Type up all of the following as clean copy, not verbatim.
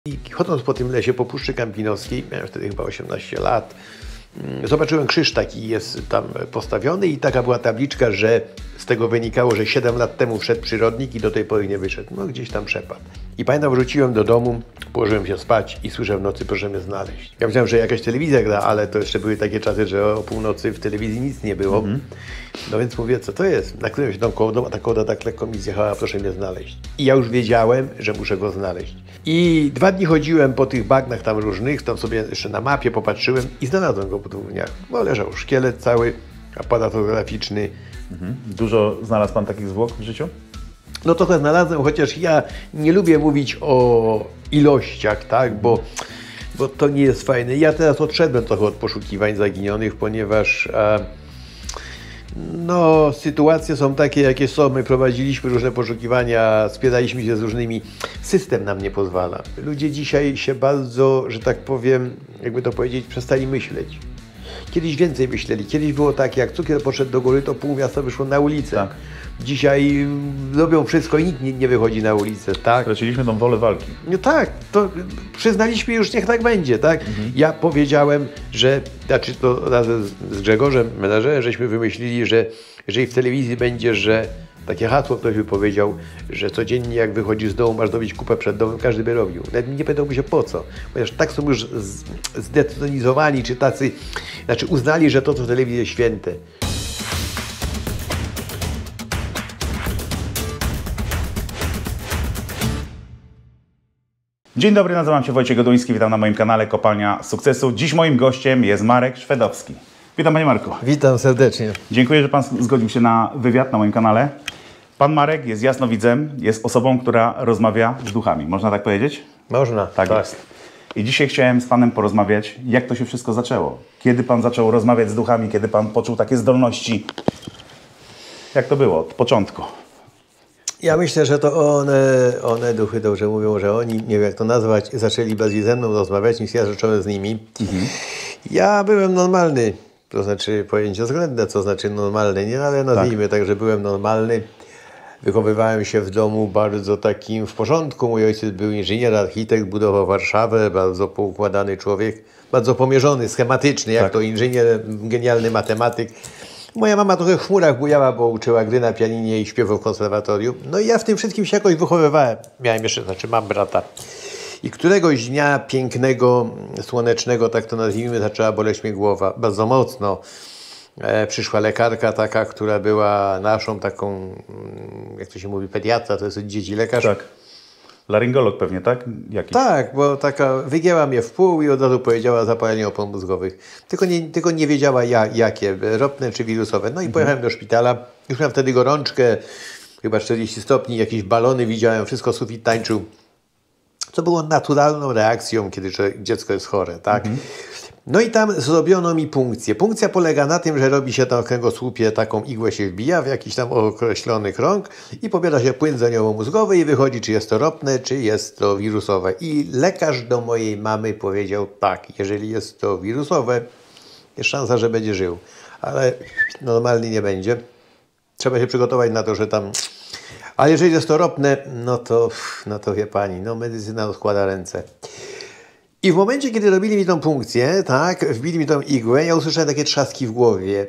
I chodząc po tym lesie, po Puszczy Kampinoskiej, miałem wtedy chyba 18 lat, zobaczyłem krzyż taki jest tam postawiony i taka była tabliczka, że z tego wynikało, że 7 lat temu wszedł przyrodnik i do tej pory nie wyszedł. No gdzieś tam przepadł. I pamiętam, wróciłem do domu, położyłem się spać i słyszę w nocy: proszę mnie znaleźć. Ja myślałem, że jakaś telewizja gra, ale to jeszcze były takie czasy, że o północy w telewizji nic nie było. No więc mówię, co to jest? Nakryłem się tą kołdą, a ta kołda tak lekko mi zjechała: proszę mnie znaleźć. I ja już wiedziałem, że muszę go znaleźć. I 2 dni chodziłem po tych bagnach tam różnych, tam sobie jeszcze na mapie popatrzyłem i znalazłem go po 2 dniach. Bo leżał szkielet cały, aparat fotograficzny. Dużo znalazł Pan takich zwłok w życiu? No trochę znalazłem, chociaż ja nie lubię mówić o ilościach, tak, bo to nie jest fajne. Ja teraz odszedłem trochę od poszukiwań zaginionych, ponieważ no, sytuacje są takie, jakie są. My prowadziliśmy różne poszukiwania, spieraliśmy się z różnymi. System nam nie pozwala. Ludzie dzisiaj się bardzo, że tak powiem, jakby to powiedzieć, przestali myśleć. Kiedyś więcej myśleli. Kiedyś było tak, jak cukier poszedł do góry, to pół miasta wyszło na ulicę. Tak. Dzisiaj robią wszystko i nikt nie wychodzi na ulicę, tak? Straciliśmy tą wolę walki. No tak, to przyznaliśmy już, niech tak będzie, tak? Ja powiedziałem, że, znaczy to razem z Grzegorzem Menażerem, żeśmy wymyślili, że jeżeli w telewizji będzie, że takie hasło ktoś by powiedział, że codziennie jak wychodzisz z domu, masz dobić kupę przed domem, każdy by robił. Nawet nie pytałby się po co, ponieważ tak są już zdetonizowani, czy tacy, znaczy uznali, że to, co w telewizji jest święte. Dzień dobry, nazywam się Wojciech Goduński, witam na moim kanale Kopalnia Sukcesu. Dziś moim gościem jest Marek Szwedowski. Witam, Panie Marku. Witam serdecznie. Dziękuję, że Pan zgodził się na wywiad na moim kanale. Pan Marek jest jasnowidzem, jest osobą, która rozmawia z duchami. Można tak powiedzieć? Można. Tak jest. I dzisiaj chciałem z Panem porozmawiać, jak to się wszystko zaczęło. Kiedy Pan zaczął rozmawiać z duchami, kiedy Pan poczuł takie zdolności. Jak to było od początku? Ja myślę, że to one duchy dobrze mówią, że oni, nie wiem jak to nazwać, zaczęli bardziej ze mną rozmawiać niż ja zacząłem z nimi. Ja byłem normalny, to znaczy pojęcie względne, co znaczy normalny, nie, ale nazwijmy tak, że byłem normalny. Wychowywałem się w domu bardzo takim w porządku. Mój ojciec był inżynier, architekt, budował Warszawę, bardzo poukładany człowiek, bardzo pomierzony, schematyczny, jak to inżynier, genialny matematyk. Moja mama trochę w chmurach bujała, bo uczyła gry na pianinie i śpiewu w konserwatorium. No i ja w tym wszystkim się jakoś wychowywałem. Miałem jeszcze, mam brata. I któregoś dnia pięknego, słonecznego, tak to nazwijmy, zaczęła boleć mnie głowa. Bardzo mocno. Przyszła lekarka taka, która była naszą taką, jak to się mówi, pediatra, to jest od dzieci lekarz. Tak. Laryngolog pewnie, tak? Jakiś? Tak, bo taka wygięła mnie w pół i od razu powiedziała zapalenie opon mózgowych. Tylko nie wiedziała jakie, ropne czy wirusowe. No i pojechałem do szpitala. Już miałem wtedy gorączkę, chyba 40 stopni, jakieś balony widziałem, wszystko sufit tańczył. Co było naturalną reakcją, kiedy dziecko jest chore, tak? No i tam zrobiono mi punkcję. Punkcja polega na tym, że robi się tam w kręgosłupie, taką igłę się wbija w jakiś tam określony krąg i pobiera się płyn dzeniowo-mózgowy i wychodzi, czy jest to ropne, czy jest to wirusowe. I lekarz do mojej mamy powiedział tak: jeżeli jest to wirusowe, jest szansa, że będzie żył, ale normalnie nie będzie. Trzeba się przygotować na to, że tam... Ale jeżeli jest to ropne, no to wie pani, no medycyna rozkłada ręce. I w momencie, kiedy robili mi tą punkcję, tak, wbili mi tą igłę, ja usłyszałem takie trzaski w głowie.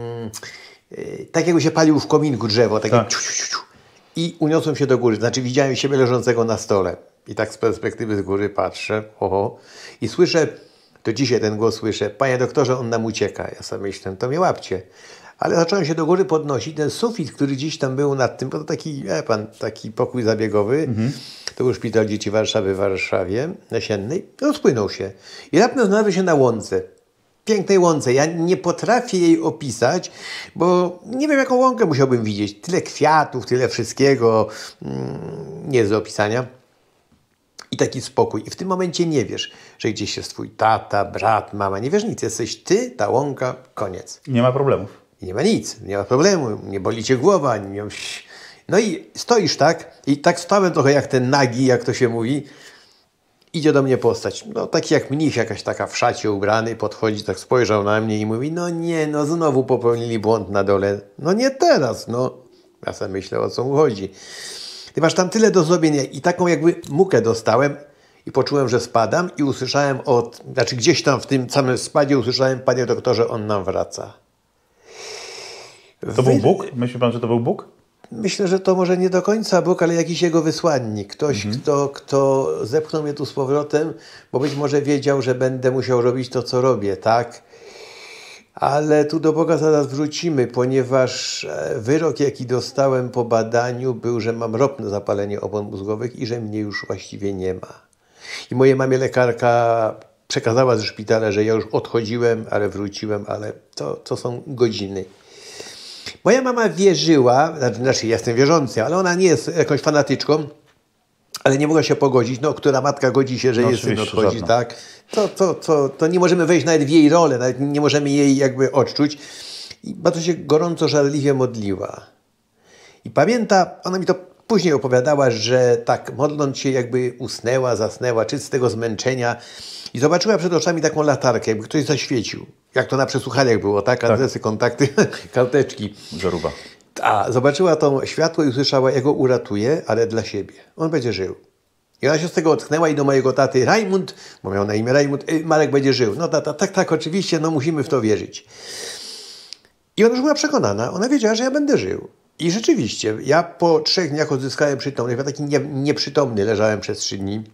Tak jakby się palił w kominku drzewo, takie ciu, ciu, ciu. I uniosłem się do góry, znaczy widziałem siebie leżącego na stole. I tak z perspektywy z góry patrzę, i słyszę, to dzisiaj ten głos słyszę: panie doktorze, on nam ucieka. Ja sobie myślę, to mnie łapcie. Ale zacząłem się do góry podnosić, ten sufit, który gdzieś tam był nad tym, bo to taki, taki pokój zabiegowy, to był szpital dzieci Warszawy w Warszawie, Nasiennej, rozpłynął się. I raptem znalazłem się na łące, pięknej łące. Ja nie potrafię jej opisać, bo nie wiem, jaką łąkę musiałbym widzieć. Tyle kwiatów, tyle wszystkiego, nie jest do opisania. I taki spokój. I w tym momencie nie wiesz, że gdzieś jest twój tata, brat, mama. Nie wiesz nic. Jesteś ty, ta łąka, koniec. Nie ma problemów. I nie ma nic, nie ma problemu, nie boli cię głowa. No i stoisz tak, i tak stałem trochę jak ten nagi, jak to się mówi. Idzie do mnie postać, no taki jak mnich, jakaś taka w szacie ubrany, podchodzi, tak spojrzał na mnie i mówi: no nie, no znowu popełnili błąd na dole. No nie teraz, no. Ja sobie myślę, o co mu chodzi. Ty masz tam tyle do zrobienia i taką jakby mukę dostałem. I poczułem, że spadam i usłyszałem znaczy gdzieś tam w tym samym spadzie usłyszałem: panie doktorze, on nam wraca. To był Bóg? Myśli pan, że to był Bóg? Myślę, że to może nie do końca Bóg, ale jakiś jego wysłannik. Ktoś, kto zepchnął mnie tu z powrotem, bo być może wiedział, że będę musiał robić to, co robię, tak? Ale tu do Boga zaraz wrócimy, ponieważ wyrok, jaki dostałem po badaniu, był, że mam ropne zapalenie opon mózgowych i że mnie już właściwie nie ma. I mojej mamie lekarka przekazała ze szpitala, że ja już odchodziłem, ale wróciłem, ale to są godziny. Moja mama wierzyła, znaczy ja jestem wierzący, ale ona nie jest jakąś fanatyczką, ale nie mogła się pogodzić. No, która matka godzi się, że jej syn odchodzi, żadna. Tak? To nie możemy wejść nawet w jej rolę, nawet nie możemy jej jakby odczuć. I bardzo się gorąco, żarliwie modliła. I pamięta, ona mi to później opowiadała, że tak modląc się jakby usnęła, zasnęła, czy z tego zmęczenia i zobaczyła przed oczami taką latarkę, jakby ktoś zaświecił. Jak to na przesłuchaniach było, tak? Adresy, kontakty, karteczki. Żaróba. A zobaczyła to światło i usłyszała: ja go uratuję, ale dla siebie. On będzie żył. I ona się z tego ocknęła i do mojego taty: Rajmund, bo miał na imię Rajmund, Marek będzie żył. No tata, tak, oczywiście, no musimy w to wierzyć. I ona już była przekonana, ona wiedziała, że ja będę żył. I rzeczywiście, ja po 3 dniach odzyskałem przytomność. Ja taki nieprzytomny leżałem przez 3 dni.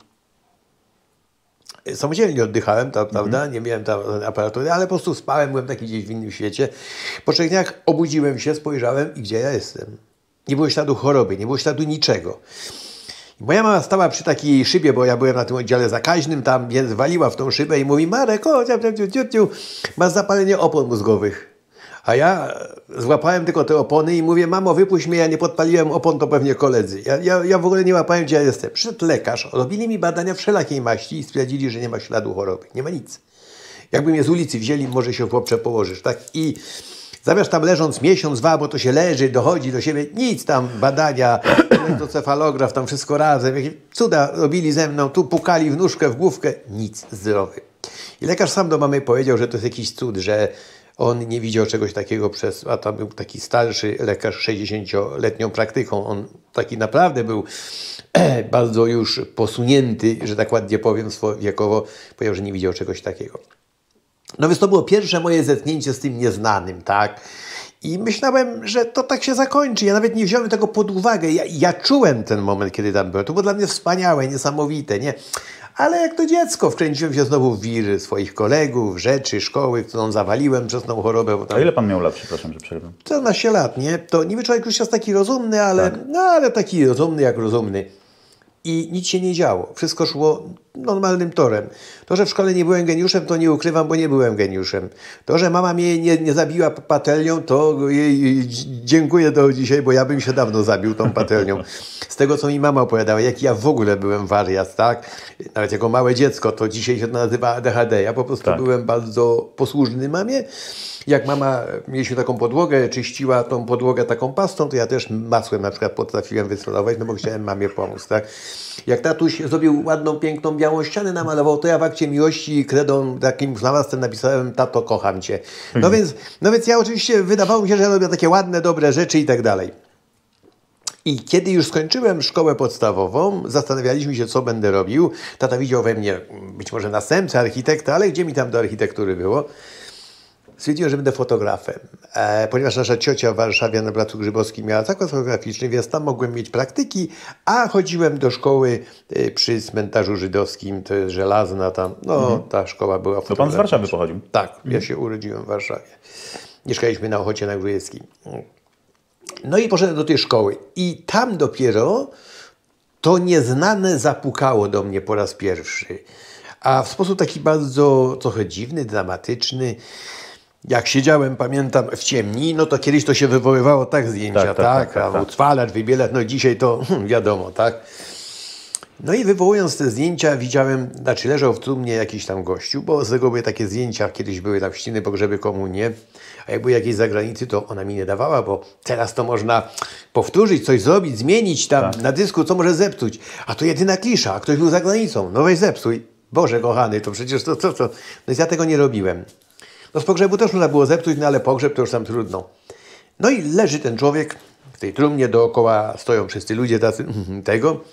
Samodzielnie oddychałem, prawda? Nie miałem tam aparatury, ale po prostu spałem, byłem taki gdzieś w innym świecie. Po 3 dniach obudziłem się, spojrzałem i gdzie ja jestem? Nie było śladu choroby, nie było śladu niczego. I moja mama stała przy takiej szybie, bo ja byłem na tym oddziale zakaźnym tam, więc waliła w tą szybę i mówi: Marek, masz zapalenie opon mózgowych. A ja złapałem tylko te opony i mówię: mamo, wypuść mnie, ja nie podpaliłem opon, to pewnie koledzy. Ja w ogóle nie łapałem, gdzie ja jestem. Przyszedł lekarz, robili mi badania wszelakiej maści i stwierdzili, że nie ma śladu choroby. Nie ma nic. Jakby mnie z ulicy wzięli, może się w chłopcze położysz, tak? I zamiast tam leżąc miesiąc, 2, bo to się leży, dochodzi do siebie, nic tam, badania, elektrocefalograf, tam wszystko razem, jakieś cuda robili ze mną, tu pukali w nóżkę, w główkę, nic, zdrowy. I lekarz sam do mamy powiedział, że to jest jakiś cud, że on nie widział czegoś takiego a tam był taki starszy lekarz 60-letnią praktyką. On taki naprawdę był bardzo już posunięty, że tak ładnie powiem, wiekowo. Powiedział, że nie widział czegoś takiego. No więc to było pierwsze moje zetknięcie z tym nieznanym, tak? I myślałem, że to tak się zakończy. Ja nawet nie wziąłem tego pod uwagę. Ja czułem ten moment, kiedy tam byłem. To było dla mnie wspaniałe, niesamowite, nie? Ale jak to dziecko wkręciłem się znowu w wir swoich kolegów, rzeczy, szkoły, którą zawaliłem przez tą chorobę. Bo tam... A ile pan miał lat, przepraszam, że przerwę? 14 lat, nie? To niby człowiek już jest taki rozumny, ale, tak. No, ale taki rozumny jak rozumny. I nic się nie działo. Wszystko szło normalnym torem. To, że w szkole nie byłem geniuszem, to nie ukrywam, bo nie byłem geniuszem. To, że mama mnie nie zabiła patelnią, to jej dziękuję do dzisiaj, bo ja bym się dawno zabił tą patelnią. Z tego, co mi mama opowiadała, jaki ja w ogóle byłem wariat, tak? Nawet jako małe dziecko, to dzisiaj się to nazywa ADHD. Ja po prostu byłem bardzo posłuszny mamie. Jak mama, mieliśmy taką podłogę, czyściła tą podłogę taką pastą, to ja też masłem na przykład potrafiłem wysolować, no bo chciałem mamie pomóc, tak? Jak tatuś zrobił ładną, piękną, białą ścianę, namalował, to ja w akcie miłości kredą takim znalazłem, napisałem: tato, kocham cię. No więc ja oczywiście wydawało mi się, że ja robię takie ładne, dobre rzeczy i tak dalej. I kiedy już skończyłem szkołę podstawową, zastanawialiśmy się, co będę robił. Tata widział we mnie być może następcę, architekta, ale gdzie mi tam do architektury było? Stwierdziłem, że będę fotografem, ponieważ nasza ciocia w Warszawie na Placu Grzybowskim miała zakład fotograficzny, więc tam mogłem mieć praktyki, a chodziłem do szkoły przy cmentarzu żydowskim, to jest Żelazna tam, ta szkoła była fotograficzna. To pan z Warszawy pochodził? Tak, ja się urodziłem w Warszawie. Mieszkaliśmy na Ochocie na Grójeckim. No i poszedłem do tej szkoły i tam dopiero to nieznane zapukało do mnie po raz pierwszy. A w sposób taki bardzo trochę dziwny, dramatyczny. Jak siedziałem, pamiętam, w ciemni, no to kiedyś to się wywoływało tak zdjęcia, tak? A utrwalacz, wybielać, no dzisiaj to wiadomo, tak? No i wywołując te zdjęcia widziałem, znaczy leżał w trumnie jakiś tam gościu, bo z reguły takie zdjęcia kiedyś były tam ściny, pogrzeby, komunie, a jak były jakieś zagranicy, to ona mi nie dawała, bo teraz to można powtórzyć, coś zrobić, zmienić tam na dysku, co może zepsuć. A to jedyna klisza, a ktoś był za granicą, no weź zepsuj. Boże kochany, to przecież to. No więc ja tego nie robiłem. No z pogrzebu też można było zepsuć, no ale pogrzeb to już tam trudno. No i leży ten człowiek w tej trumnie, dookoła stoją wszyscy ludzie tacy tego.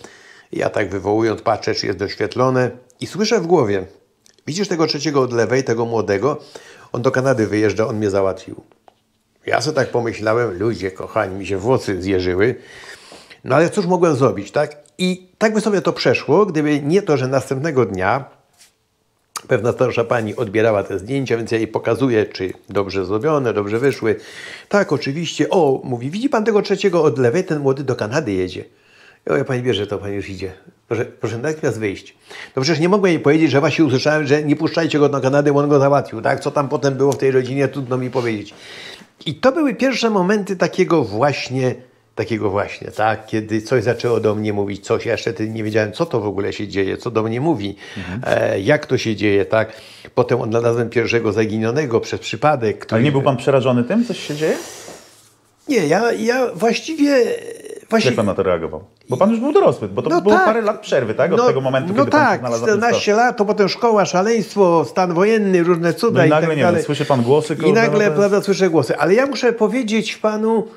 Ja tak wywołując patrzę, czy jest doświetlone i słyszę w głowie: widzisz tego trzeciego od lewej, tego młodego? On do Kanady wyjeżdża, on mnie załatwił. Ja sobie tak pomyślałem, ludzie kochani, mi się włosy zjeżyły. No ale cóż mogłem zrobić, tak? I tak by sobie to przeszło, gdyby nie to, że następnego dnia pewna starsza pani odbierała te zdjęcia, więc ja jej pokazuję, czy dobrze zrobione, dobrze wyszły. Tak, oczywiście. O, mówi, widzi pan tego trzeciego od lewej? Ten młody do Kanady jedzie. O, ja pani bierze, to pani już idzie. Proszę natychmiast wyjść. No przecież nie mogłem jej powiedzieć, że właśnie usłyszałem, że nie puszczajcie go do Kanady, bo on go załatwił. Tak? Co tam potem było w tej rodzinie, trudno mi powiedzieć. I to były pierwsze momenty takiego właśnie, tak, kiedy coś zaczęło do mnie mówić, coś, ja jeszcze wtedy nie wiedziałem, co to w ogóle się dzieje, co do mnie mówi, jak to się dzieje, tak. Potem odnalazłem pierwszego zaginionego przez przypadek. Który... Ale nie był pan przerażony tym, coś się dzieje? Nie, ja właściwie... Jak pan na to reagował? Bo pan już był dorosły, bo to było parę lat przerwy, tak? Od tego momentu, kiedy pan się znalazł. 14 lat, to potem szkoła, szaleństwo, stan wojenny, różne cuda no i i nagle, tak nie dalej. wiem, słyszy pan głosy? I nagle, prawda, słyszę głosy. Ale ja muszę powiedzieć panu,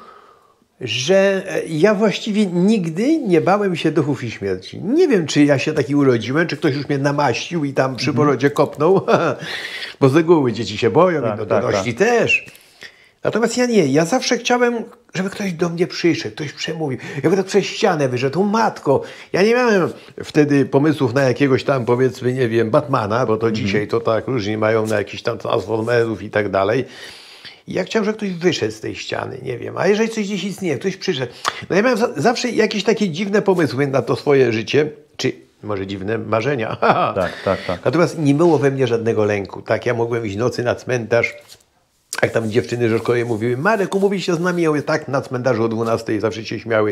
że ja właściwie nigdy nie bałem się duchów i śmierci. Nie wiem, czy ja się taki urodziłem, czy ktoś już mnie namaścił i tam przy porodzie kopnął, bo z reguły dzieci się boją i dorośli też. Natomiast ja nie, ja zawsze chciałem, żeby ktoś do mnie przyszedł, ktoś przemówił. Jakby tak przez ścianę wyszedł, matko. Ja nie miałem wtedy pomysłów na jakiegoś tam, powiedzmy, nie wiem, Batmana, bo to dzisiaj to tak różni mają na jakichś tam Transformerów i tak dalej. I ja chciałem, żeby ktoś wyszedł z tej ściany, nie wiem. A jeżeli coś gdzieś istnieje, ktoś przyszedł. No ja miałem zawsze jakieś takie dziwne pomysły na to swoje życie, czy może dziwne marzenia. Tak. Natomiast nie było we mnie żadnego lęku. Tak, ja mogłem iść nocy na cmentarz. Jak tam dziewczyny ze szkoły mówiły, Marek, umówi się z nami, ja mówię, tak, na cmentarzu o 12 zawsze się śmiały.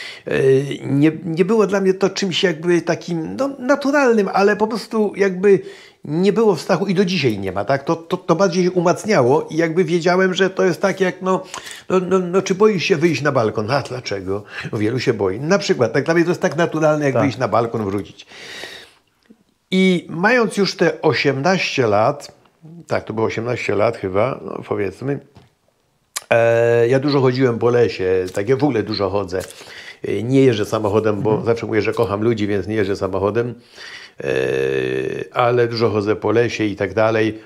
Nie było dla mnie to czymś jakby takim naturalnym, ale po prostu jakby nie było w strachu i do dzisiaj nie ma, tak? To bardziej się umacniało i jakby wiedziałem, że to jest tak jak, czy boisz się wyjść na balkon? A dlaczego? Wielu się boi. Na przykład, tak dla mnie to jest tak naturalne, jak wyjść na balkon, wrócić. I mając już te 18 lat, tak, to było 18 lat chyba, no powiedzmy. Ja dużo chodziłem po lesie, tak ja w ogóle dużo chodzę. Nie jeżdżę samochodem, bo zawsze mówię, że kocham ludzi, więc nie jeżdżę samochodem. Ale dużo chodzę po lesie i tak dalej.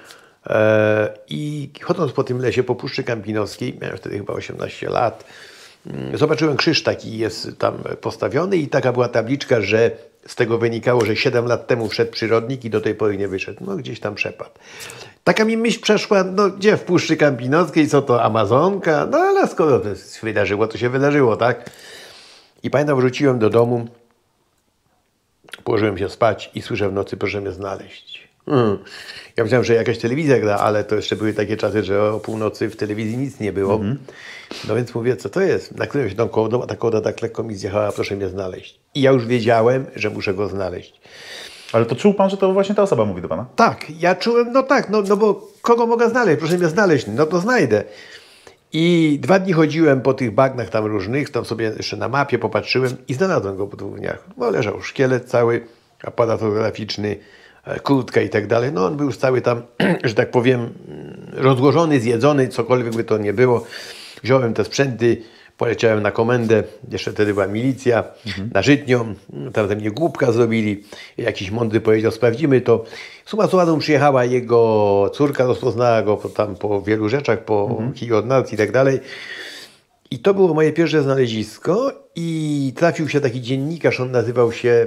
I chodząc po tym lesie, po Puszczy Kampinoskiej, miałem wtedy chyba 18 lat, zobaczyłem krzyż taki jest tam postawiony i taka była tabliczka, że z tego wynikało, że 7 lat temu wszedł przyrodnik i do tej pory nie wyszedł. No gdzieś tam przepadł. Taka mi myśl przeszła, no gdzie w Puszczy Kampinoskiej, co to Amazonka? No ale skoro to się wydarzyło, to się wydarzyło, tak? I pamiętam, wróciłem do domu, położyłem się spać i słyszę w nocy, proszę mnie znaleźć. Ja myślałem, że jakaś telewizja gra, ale to jeszcze były takie czasy, że o północy w telewizji nic nie było. No więc mówię, co to jest? Nakryłem się tą kołdą, a ta kołda tak lekko mi zjechała, proszę mnie znaleźć. I ja już wiedziałem, że muszę go znaleźć. Ale to czuł pan, że to właśnie ta osoba mówi do pana? Tak, ja czułem, no bo kogo mogę znaleźć? Proszę mnie znaleźć, no to znajdę. I 2 dni chodziłem po tych bagnach tam różnych, tam sobie jeszcze na mapie popatrzyłem i znalazłem go po 2 dniach. Bo leżał szkielet cały, aparat fotograficzny, kurtka i tak dalej. No on był już cały tam, że tak powiem, rozłożony, zjedzony, cokolwiek by to nie było. Wziąłem te sprzęty, poleciałem na komendę, jeszcze wtedy była milicja, na Żytnią, tam ze mnie głupka zrobili, jakiś mądry powiedział, sprawdzimy to. Summa summarum przyjechała jego córka, rozpoznała go tam po wielu rzeczach, po kiju od nas i tak dalej. I to było moje pierwsze znalezisko i trafił się taki dziennikarz, on nazywał się...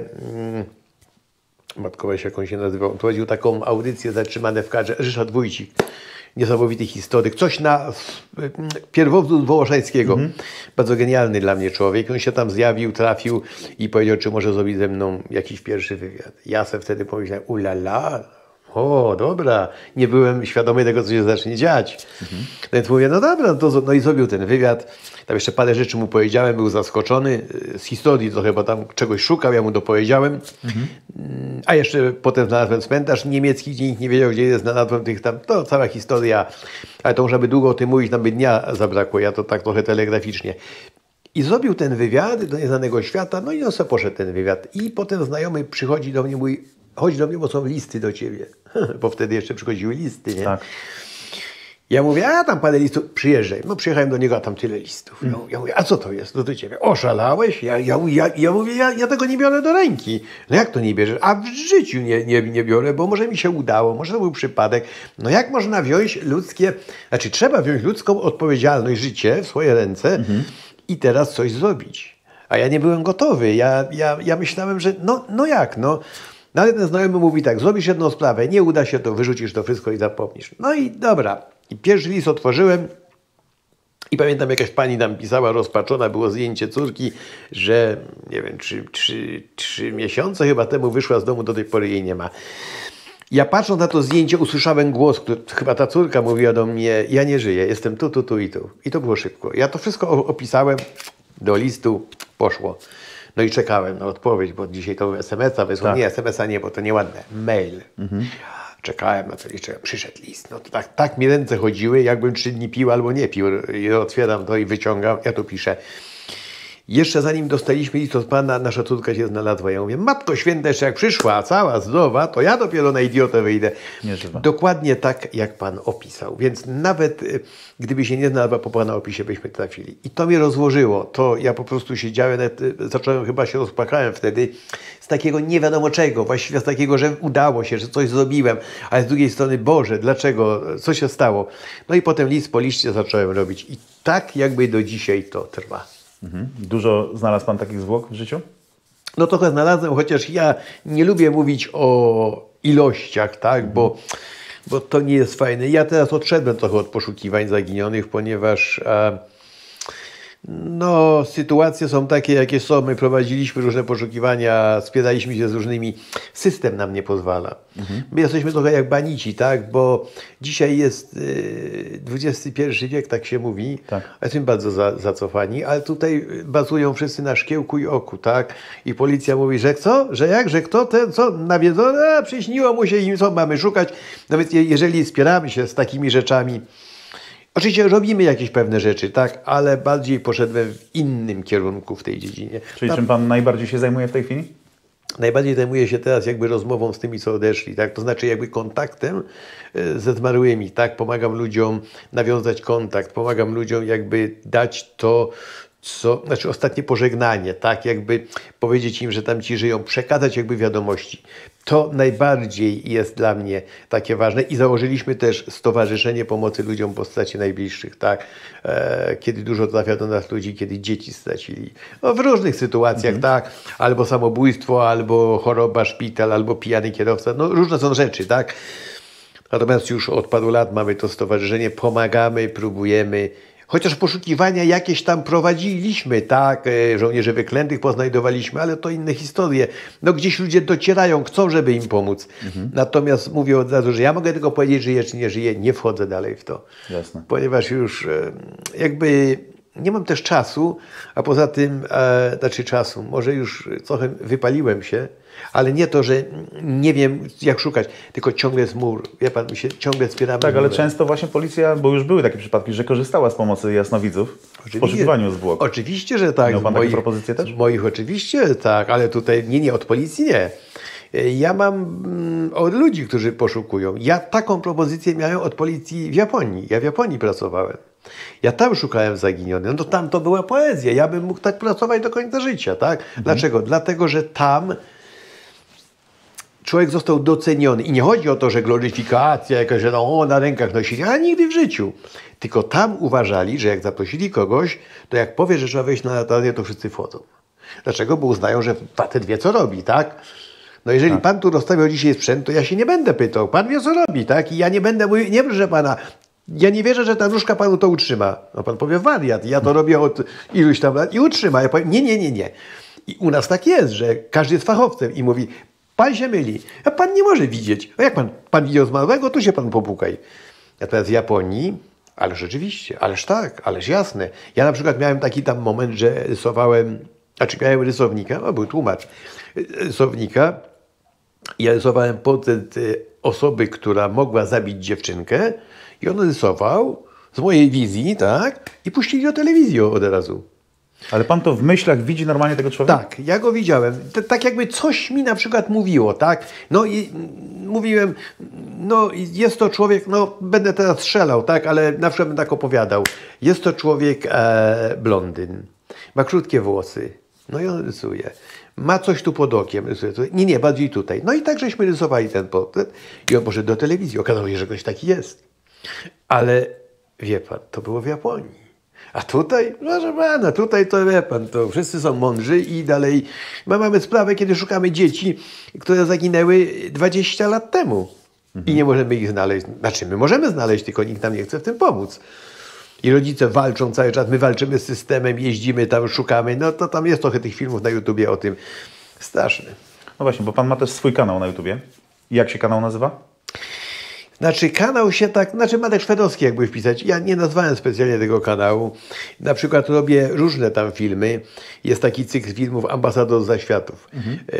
Matko, jak on się nazywał, on prowadził taką audycję Zatrzymane w kadrze, Ryszard Wójcik, niesamowity historyk, coś na pierwowzór Wołoszańskiego, bardzo genialny dla mnie człowiek, on się tam zjawił, trafił i powiedział, czy może zrobić ze mną jakiś pierwszy wywiad. Ja sobie wtedy pomyślałem, ulala, o dobra, nie byłem świadomy tego, co się zacznie dziać. Więc mówię, no dobra, no i zrobił ten wywiad. Tam jeszcze parę rzeczy mu powiedziałem, był zaskoczony z historii trochę, bo tam czegoś szukał, ja mu dopowiedziałem. A jeszcze potem znalazłem cmentarz niemiecki, gdzie nikt nie wiedział, gdzie jest, znalazłem tych tam, to cała historia, ale to może by długo o tym mówić, nam by dnia zabrakło, ja to tak trochę telegraficznie. I zrobił ten wywiad do Nieznanego Świata, no i on sobie poszedł ten wywiad. I potem znajomy przychodzi do mnie, mówi, chodź do mnie, bo są listy do ciebie. Bo wtedy jeszcze przychodziły listy, nie? Tak. Ja mówię, a tam parę listów, przyjeżdżaj. No przyjechałem do niego, a tam tyle listów. Ja mówię, a co to jest? No do ciebie. Oszalałeś? Ja mówię, ja tego nie biorę do ręki. No jak to nie bierzesz? A w życiu nie biorę, bo może mi się udało, może to był przypadek. No jak można wziąć trzeba wziąć ludzką odpowiedzialność, życie w swoje ręce i teraz coś zrobić. A ja nie byłem gotowy. Ja myślałem, że no jak. No ale ten znajomy mówi tak, zrobisz jedną sprawę, nie uda się, to wyrzucisz to wszystko i zapomnisz. No i dobra. I pierwszy list otworzyłem i pamiętam, jakaś pani nam pisała, rozpaczona, było zdjęcie córki, że nie wiem, 3 miesiące chyba temu wyszła z domu, do tej pory jej nie ma. Ja patrząc na to zdjęcie usłyszałem głos, który chyba ta córka mówiła do mnie, ja nie żyję, jestem tu i tu. I to było szybko. Ja to wszystko opisałem, do listu poszło. No i czekałem na odpowiedź, bo dzisiaj to SMS-a wysłał. Tak. Nie, SMS-a nie, bo to nieładne. Mail. Czekałem na to i przyszedł list. No to tak mi ręce chodziły, jakbym 3 dni pił albo nie pił. I otwieram to i wyciągam. Ja tu piszę. Jeszcze zanim dostaliśmy list od pana, nasza córka się znalazła. Ja mówię, Matko Święta, jeszcze jak przyszła, cała zdrowa, to ja dopiero na idiotę wyjdę. Dokładnie tak, jak pan opisał. Więc nawet gdyby się nie znalazła po pana opisie, byśmy trafili. I to mnie rozłożyło. To ja po prostu siedziałem, zacząłem, chyba się rozpłakałem wtedy, z takiego nie wiadomo czego. Właściwie z takiego, że udało się, że coś zrobiłem. Ale z drugiej strony, Boże, dlaczego? Co się stało? No i potem list po liście zacząłem robić. I tak jakby do dzisiaj to trwa. Dużo znalazł pan takich zwłok w życiu? No trochę znalazłem, chociaż ja nie lubię mówić o ilościach, tak, bo to nie jest fajne. Ja teraz odszedłem trochę od poszukiwań zaginionych, ponieważ no, sytuacje są takie, jakie są. My prowadziliśmy różne poszukiwania, spieraliśmy się z różnymi. System nam nie pozwala. My jesteśmy trochę jak banici, tak? Bo dzisiaj jest XXI wiek, tak się mówi. Tak. A jesteśmy bardzo zacofani, ale tutaj bazują wszyscy na szkiełku i oku, tak? I policja mówi, że co? Że jak? Że kto? Ten co? Nawiedzony? Przyśniło mu się im, co mamy szukać. Nawet jeżeli spieramy się z takimi rzeczami, oczywiście robimy jakieś pewne rzeczy, tak, ale bardziej poszedłem w innym kierunku w tej dziedzinie. Czyli czym pan najbardziej się zajmuje w tej chwili? Najbardziej zajmuję się teraz jakby rozmową z tymi, co odeszli, tak, to znaczy jakby kontaktem ze zmarłymi, tak, pomagam ludziom nawiązać kontakt, pomagam ludziom jakby dać to, znaczy ostatnie pożegnanie, tak, jakby powiedzieć im, że tam ci żyją, przekazać jakby wiadomości. To najbardziej jest dla mnie takie ważne i założyliśmy też Stowarzyszenie Pomocy Ludziom po stracie najbliższych, tak, kiedy dużo trafia do nas ludzi, kiedy dzieci stracili, no, w różnych sytuacjach, tak, albo samobójstwo, albo choroba, szpital, albo pijany kierowca, no różne są rzeczy, tak. Natomiast już od paru lat mamy to stowarzyszenie, pomagamy, próbujemy. Chociaż poszukiwania jakieś tam prowadziliśmy, tak, żołnierzy wyklętych poznajdowaliśmy, ale to inne historie. No gdzieś ludzie docierają, chcą, żeby im pomóc. Natomiast mówię od razu, że ja mogę tylko powiedzieć, żyje czy nie żyje, nie wchodzę dalej w to. Jasne. Ponieważ już jakby nie mam też czasu, a poza tym, może już trochę wypaliłem się, ale nie to, że nie wiem jak szukać, tylko ciągle jest mur. Wie pan, my się ciągle wspieramy. Tak, ale często właśnie policja, bo już były takie przypadki, że korzystała z pomocy jasnowidzów w poszukiwaniu zwłok. Oczywiście, że tak. Miał pan takie propozycje też? Z moich oczywiście tak, ale tutaj nie, od policji nie. Ja mam od ludzi, którzy poszukują. Ja taką propozycję miałem od policji w Japonii. Ja w Japonii pracowałem. Ja tam szukałem zaginionych. No to tam to była poezja. Ja bym mógł tak pracować do końca życia, tak? Dlaczego? Dlatego, że tam człowiek został doceniony. I nie chodzi o to, że gloryfikacja jakaś, że na rękach nosili, a nigdy w życiu. Tylko tam uważali, że jak zaprosili kogoś, to jak powie, że trzeba wejść na latarnię, to wszyscy wchodzą. Dlaczego? Bo uznają, że facet wie, co robi, tak? No jeżeli pan tu rozstawiał dzisiaj sprzęt, to ja się nie będę pytał. Pan wie, co robi, tak? I ja nie będę mówił, nie proszę pana, ja nie wierzę, że ta nóżka panu to utrzyma. No pan powie, wariat, ja to robię od iluś tam lat i utrzyma. Ja powiem, nie. I u nas tak jest, że każdy jest fachowcem i mówi, pan się myli, a pan nie może widzieć. A jak pan widział zmarłego, tu się pan popukaj. Natomiast w Japonii, ależ rzeczywiście, ależ tak, ależ jasne. Ja na przykład miałem taki tam moment, że miałem rysownika, był tłumacz, rysownika. Ja rysowałem portret osoby, która mogła zabić dziewczynkę i on rysował z mojej wizji, tak, i puścili do telewizji od razu. Ale pan to w myślach widzi normalnie tego człowieka? Tak, ja go widziałem. Tak jakby coś mi na przykład mówiło, tak? No i mówiłem, no jest to człowiek, no będę teraz strzelał, tak, ale na przykład bym tak opowiadał. Jest to człowiek blondyn, ma krótkie włosy, no i on rysuje. Ma coś tu pod okiem, rysuje. Nie, bardziej tutaj. No i tak żeśmy rysowali ten portret i on poszedł do telewizji. Okazało się, że ktoś taki jest. Ale wie pan, to było w Japonii. A tutaj, proszę pana, tutaj to wie pan, to wszyscy są mądrzy i dalej. Mamy sprawę, kiedy szukamy dzieci, które zaginęły 20 lat temu. I nie możemy ich znaleźć. Znaczy, my możemy znaleźć, tylko nikt nam nie chce w tym pomóc. I rodzice walczą cały czas, my walczymy z systemem, jeździmy tam, szukamy. No to tam jest trochę tych filmów na YouTubie o tym. Straszne. No właśnie, bo pan ma też swój kanał na YouTubie. Jak się kanał nazywa? Znaczy kanał się tak, znaczy Marek Szwedowski jakby wpisać. Ja nie nazwałem specjalnie tego kanału. Na przykład robię różne tam filmy. Jest taki cykl filmów Ambasador Zaświatów.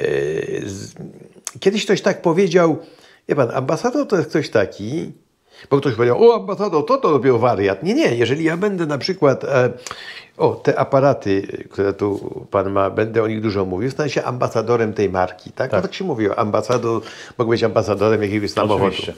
Kiedyś ktoś tak powiedział, wie pan, ambasador to jest ktoś taki, bo ktoś powiedział, o ambasador, to dopiero wariat. Nie, nie, jeżeli ja będę na przykład, te aparaty, które tu pan ma, będę o nich dużo mówił, stanę się ambasadorem tej marki, tak? Tak. No tak się mówi, ambasador, mogę być ambasadorem jakiegoś samochodu. Oczywiście.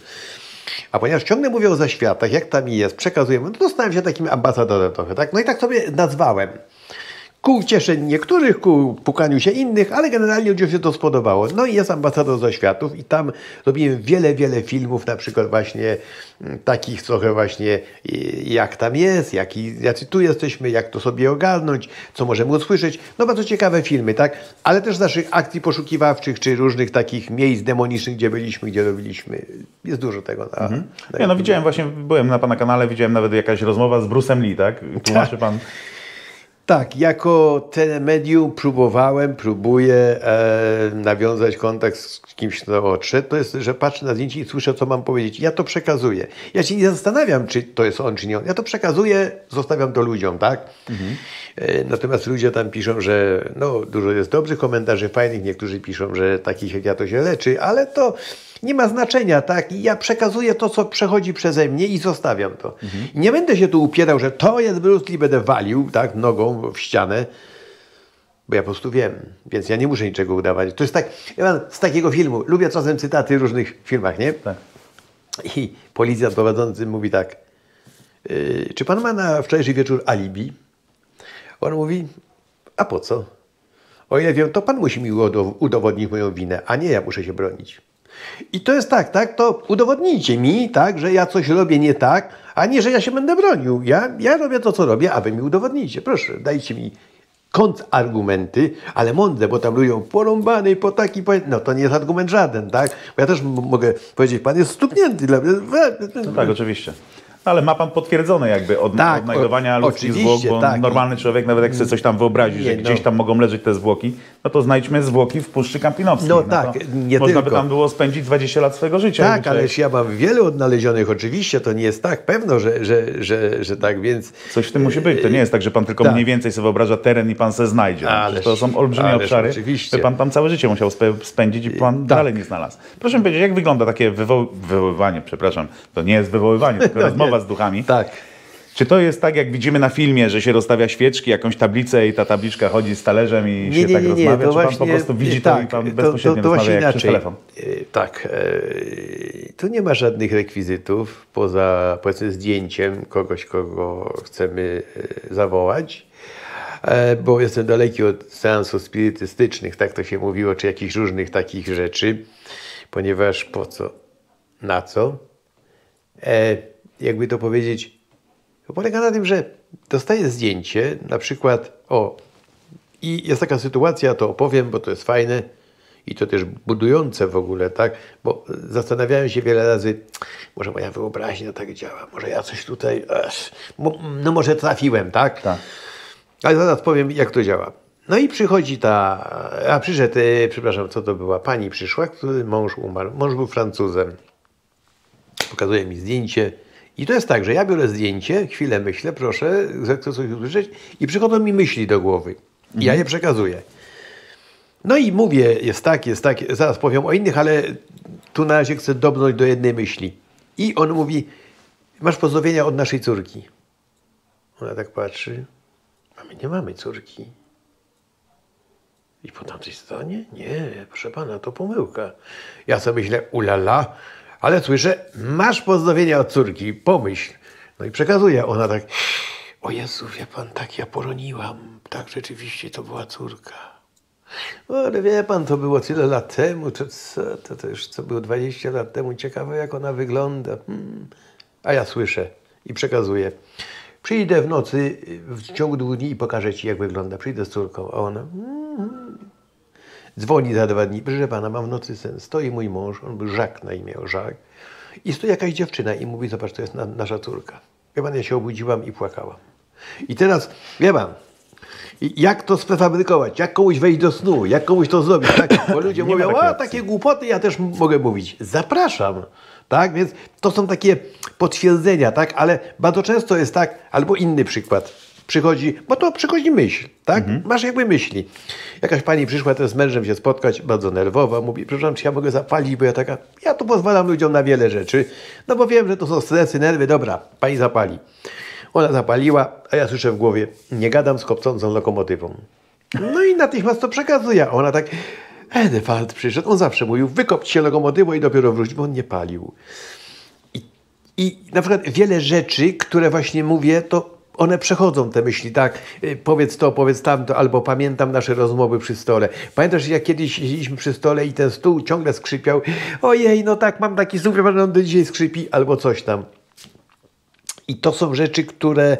A ponieważ ciągle mówię o zaświatach, jak tam jest, przekazujemy, no to stałem się takim ambasadorem trochę, tak? No i tak sobie nazwałem. Ku ucieszeniu niektórych, ku pukaniu się innych, ale generalnie ludziom się to spodobało. No i jest ambasador zaświatów i tam robiłem wiele filmów, na przykład właśnie takich trochę właśnie jak tam jest, jacy tu jesteśmy, jak to sobie ogarnąć, co możemy usłyszeć. No bardzo ciekawe filmy, tak? Ale też z naszych akcji poszukiwawczych, czy różnych takich miejsc demonicznych, gdzie byliśmy, gdzie robiliśmy. Jest dużo tego. Ja no widziałem właśnie, byłem na pana kanale, widziałem nawet jakaś rozmowa z Bruce'em Lee, tak? Tłumaczy pan... Tak, jako telemedium próbuję nawiązać kontakt z kimś, kto odszedł. To jest, że patrzę na zdjęcie i słyszę, co mam powiedzieć. Ja to przekazuję. Ja się nie zastanawiam, czy to jest on, czy nie on. Ja to przekazuję, zostawiam to ludziom, tak? Natomiast ludzie tam piszą, że no, dużo jest dobrych komentarzy, fajnych. Niektórzy piszą, że takich jak ja to się leczy, ale to nie ma znaczenia, tak? I ja przekazuję to, co przechodzi przeze mnie i zostawiam to. I nie będę się tu upierał, że to jest Bruce Lee, będę walił, tak, nogą w ścianę, bo ja po prostu wiem, więc ja nie muszę niczego udawać. To jest tak, ja z takiego filmu, lubię czasem cytaty w różnych filmach, nie? Tak. I policjant prowadzący mówi tak, czy pan ma na wczorajszy wieczór alibi? On mówi, a po co? O ile wiem, to pan musi mi udowodnić moją winę, a nie ja muszę się bronić. I to jest tak, to udowodnijcie mi, tak, że ja coś robię nie tak, a nie, że ja się będę bronił. Ja robię to, co robię, a wy mi udowodnijcie. Proszę, dajcie mi kontrargumenty, ale mądre, bo tam ludziom porąbany, po taki, no to nie jest argument żaden, tak? Bo ja też mogę powiedzieć, pan jest stuknięty. No tak, oczywiście. Ale ma pan potwierdzone jakby odnajdowania ludzkich zwłok, bo normalny człowiek, nawet jak sobie coś tam wyobrazi, że gdzieś tam mogą leżeć te zwłoki, no to znajdźmy zwłoki w Puszczy Kampinowskiej. No tak, nie można tylko. by tam było spędzić 20 lat swojego życia. Tak, ależ ja mam wiele odnaleźionych, oczywiście, to nie jest tak pewno, że tak, więc... Coś w tym musi być, to nie jest tak, że pan tylko mniej więcej sobie wyobraża teren i pan se znajdzie. To są olbrzymie obszary, by pan tam całe życie musiał spędzić i pan dalej nie znalazł. Proszę mi powiedzieć, jak wygląda takie wywoływanie, przepraszam, to nie jest wywoływanie, tylko rozmowa z duchami. Tak. Czy to jest tak, jak widzimy na filmie, że się rozstawia świeczki, jakąś tablicę i ta tabliczka chodzi z talerzem i się tak rozmawia? Czy pan po prostu widzi to i pan bezpośrednio rozmawia jak przez telefon? Tak. Tu nie ma żadnych rekwizytów poza, powiedzmy, zdjęciem kogoś, kogo chcemy zawołać, bo jestem daleki od seansów spirytystycznych, tak to się mówiło, czy jakichś różnych takich rzeczy, ponieważ po co? Na co? Jakby to powiedzieć, to polega na tym, że dostaję zdjęcie, na przykład, i jest taka sytuacja, to opowiem, bo to jest fajne i to też budujące w ogóle, tak? Bo zastanawiałem się wiele razy, może moja wyobraźnia tak działa, może ja coś tutaj, no może trafiłem, tak? Tak. Ale zaraz powiem, jak to działa. No i przychodzi przyszedł, przepraszam, co to była? Pani przyszła, który mąż umarł. Mąż był Francuzem. Pokazuje mi zdjęcie. I to jest tak, że ja biorę zdjęcie, chwilę myślę, proszę, chcę coś usłyszeć i przychodzą mi myśli do głowy. I ja je przekazuję. No i mówię, jest tak, zaraz powiem o innych, ale tu na razie chcę dobrnąć do jednej myśli. I on mówi, masz pozdrowienia od naszej córki. Ona tak patrzy, a my nie mamy córki. I po tamtej stronie? Nie, proszę pana, to pomyłka. Ja sobie myślę, ulala, Ale słyszę, masz pozdrowienia od córki, pomyśl. No i przekazuje. Ona tak, o Jezu, wie pan, tak ja poroniłam. Tak, rzeczywiście to była córka. Ale wie pan, to było tyle lat temu, to już co było 20 lat temu. Ciekawe, jak ona wygląda. A ja słyszę i przekazuję. Przyjdę w nocy, w ciągu 2 dni i pokażę ci, jak wygląda. Przyjdę z córką, a ona... Dzwoni za 2 dni. Proszę pana, mam w nocy sen. Stoi mój mąż, on był Żak na imię, Żak. I stoi jakaś dziewczyna i mówi, zobacz, to jest nasza córka. Wie pan, ja się obudziłam i płakałam. I teraz, wie pan, jak to sprefabrykować, jak komuś wejść do snu, jak komuś to zrobić, tak? Bo ludzie mówią, a takie głupoty ja też mogę mówić. Zapraszam, tak? Więc to są takie potwierdzenia, tak? Ale bardzo często jest tak, albo inny przykład. Przychodzi, bo to przychodzi myśl, tak? Masz jakby myśli. Jakaś pani przyszła też z mężem się spotkać, bardzo nerwowa, mówi, przepraszam, czy ja mogę zapalić, bo ja tu pozwalam ludziom na wiele rzeczy, no bo wiem, że to są stresy, nerwy, dobra, pani zapali. Ona zapaliła, a ja słyszę w głowie, nie gadam z kopcącą lokomotywą. No i natychmiast to przekazuje. A ona tak, Edward przyszedł, on zawsze mówił, wykopć się lokomotywą i dopiero wróć, bo on nie palił. I na przykład wiele rzeczy, które właśnie mówię, to one przechodzą te myśli, tak, powiedz to, powiedz tamto, albo pamiętam nasze rozmowy przy stole. Pamiętasz, jak kiedyś siedzieliśmy przy stole i ten stół ciągle skrzypiał, ojej, no tak, mam taki stół, że on do dzisiaj skrzypi, albo coś tam. I to są rzeczy, które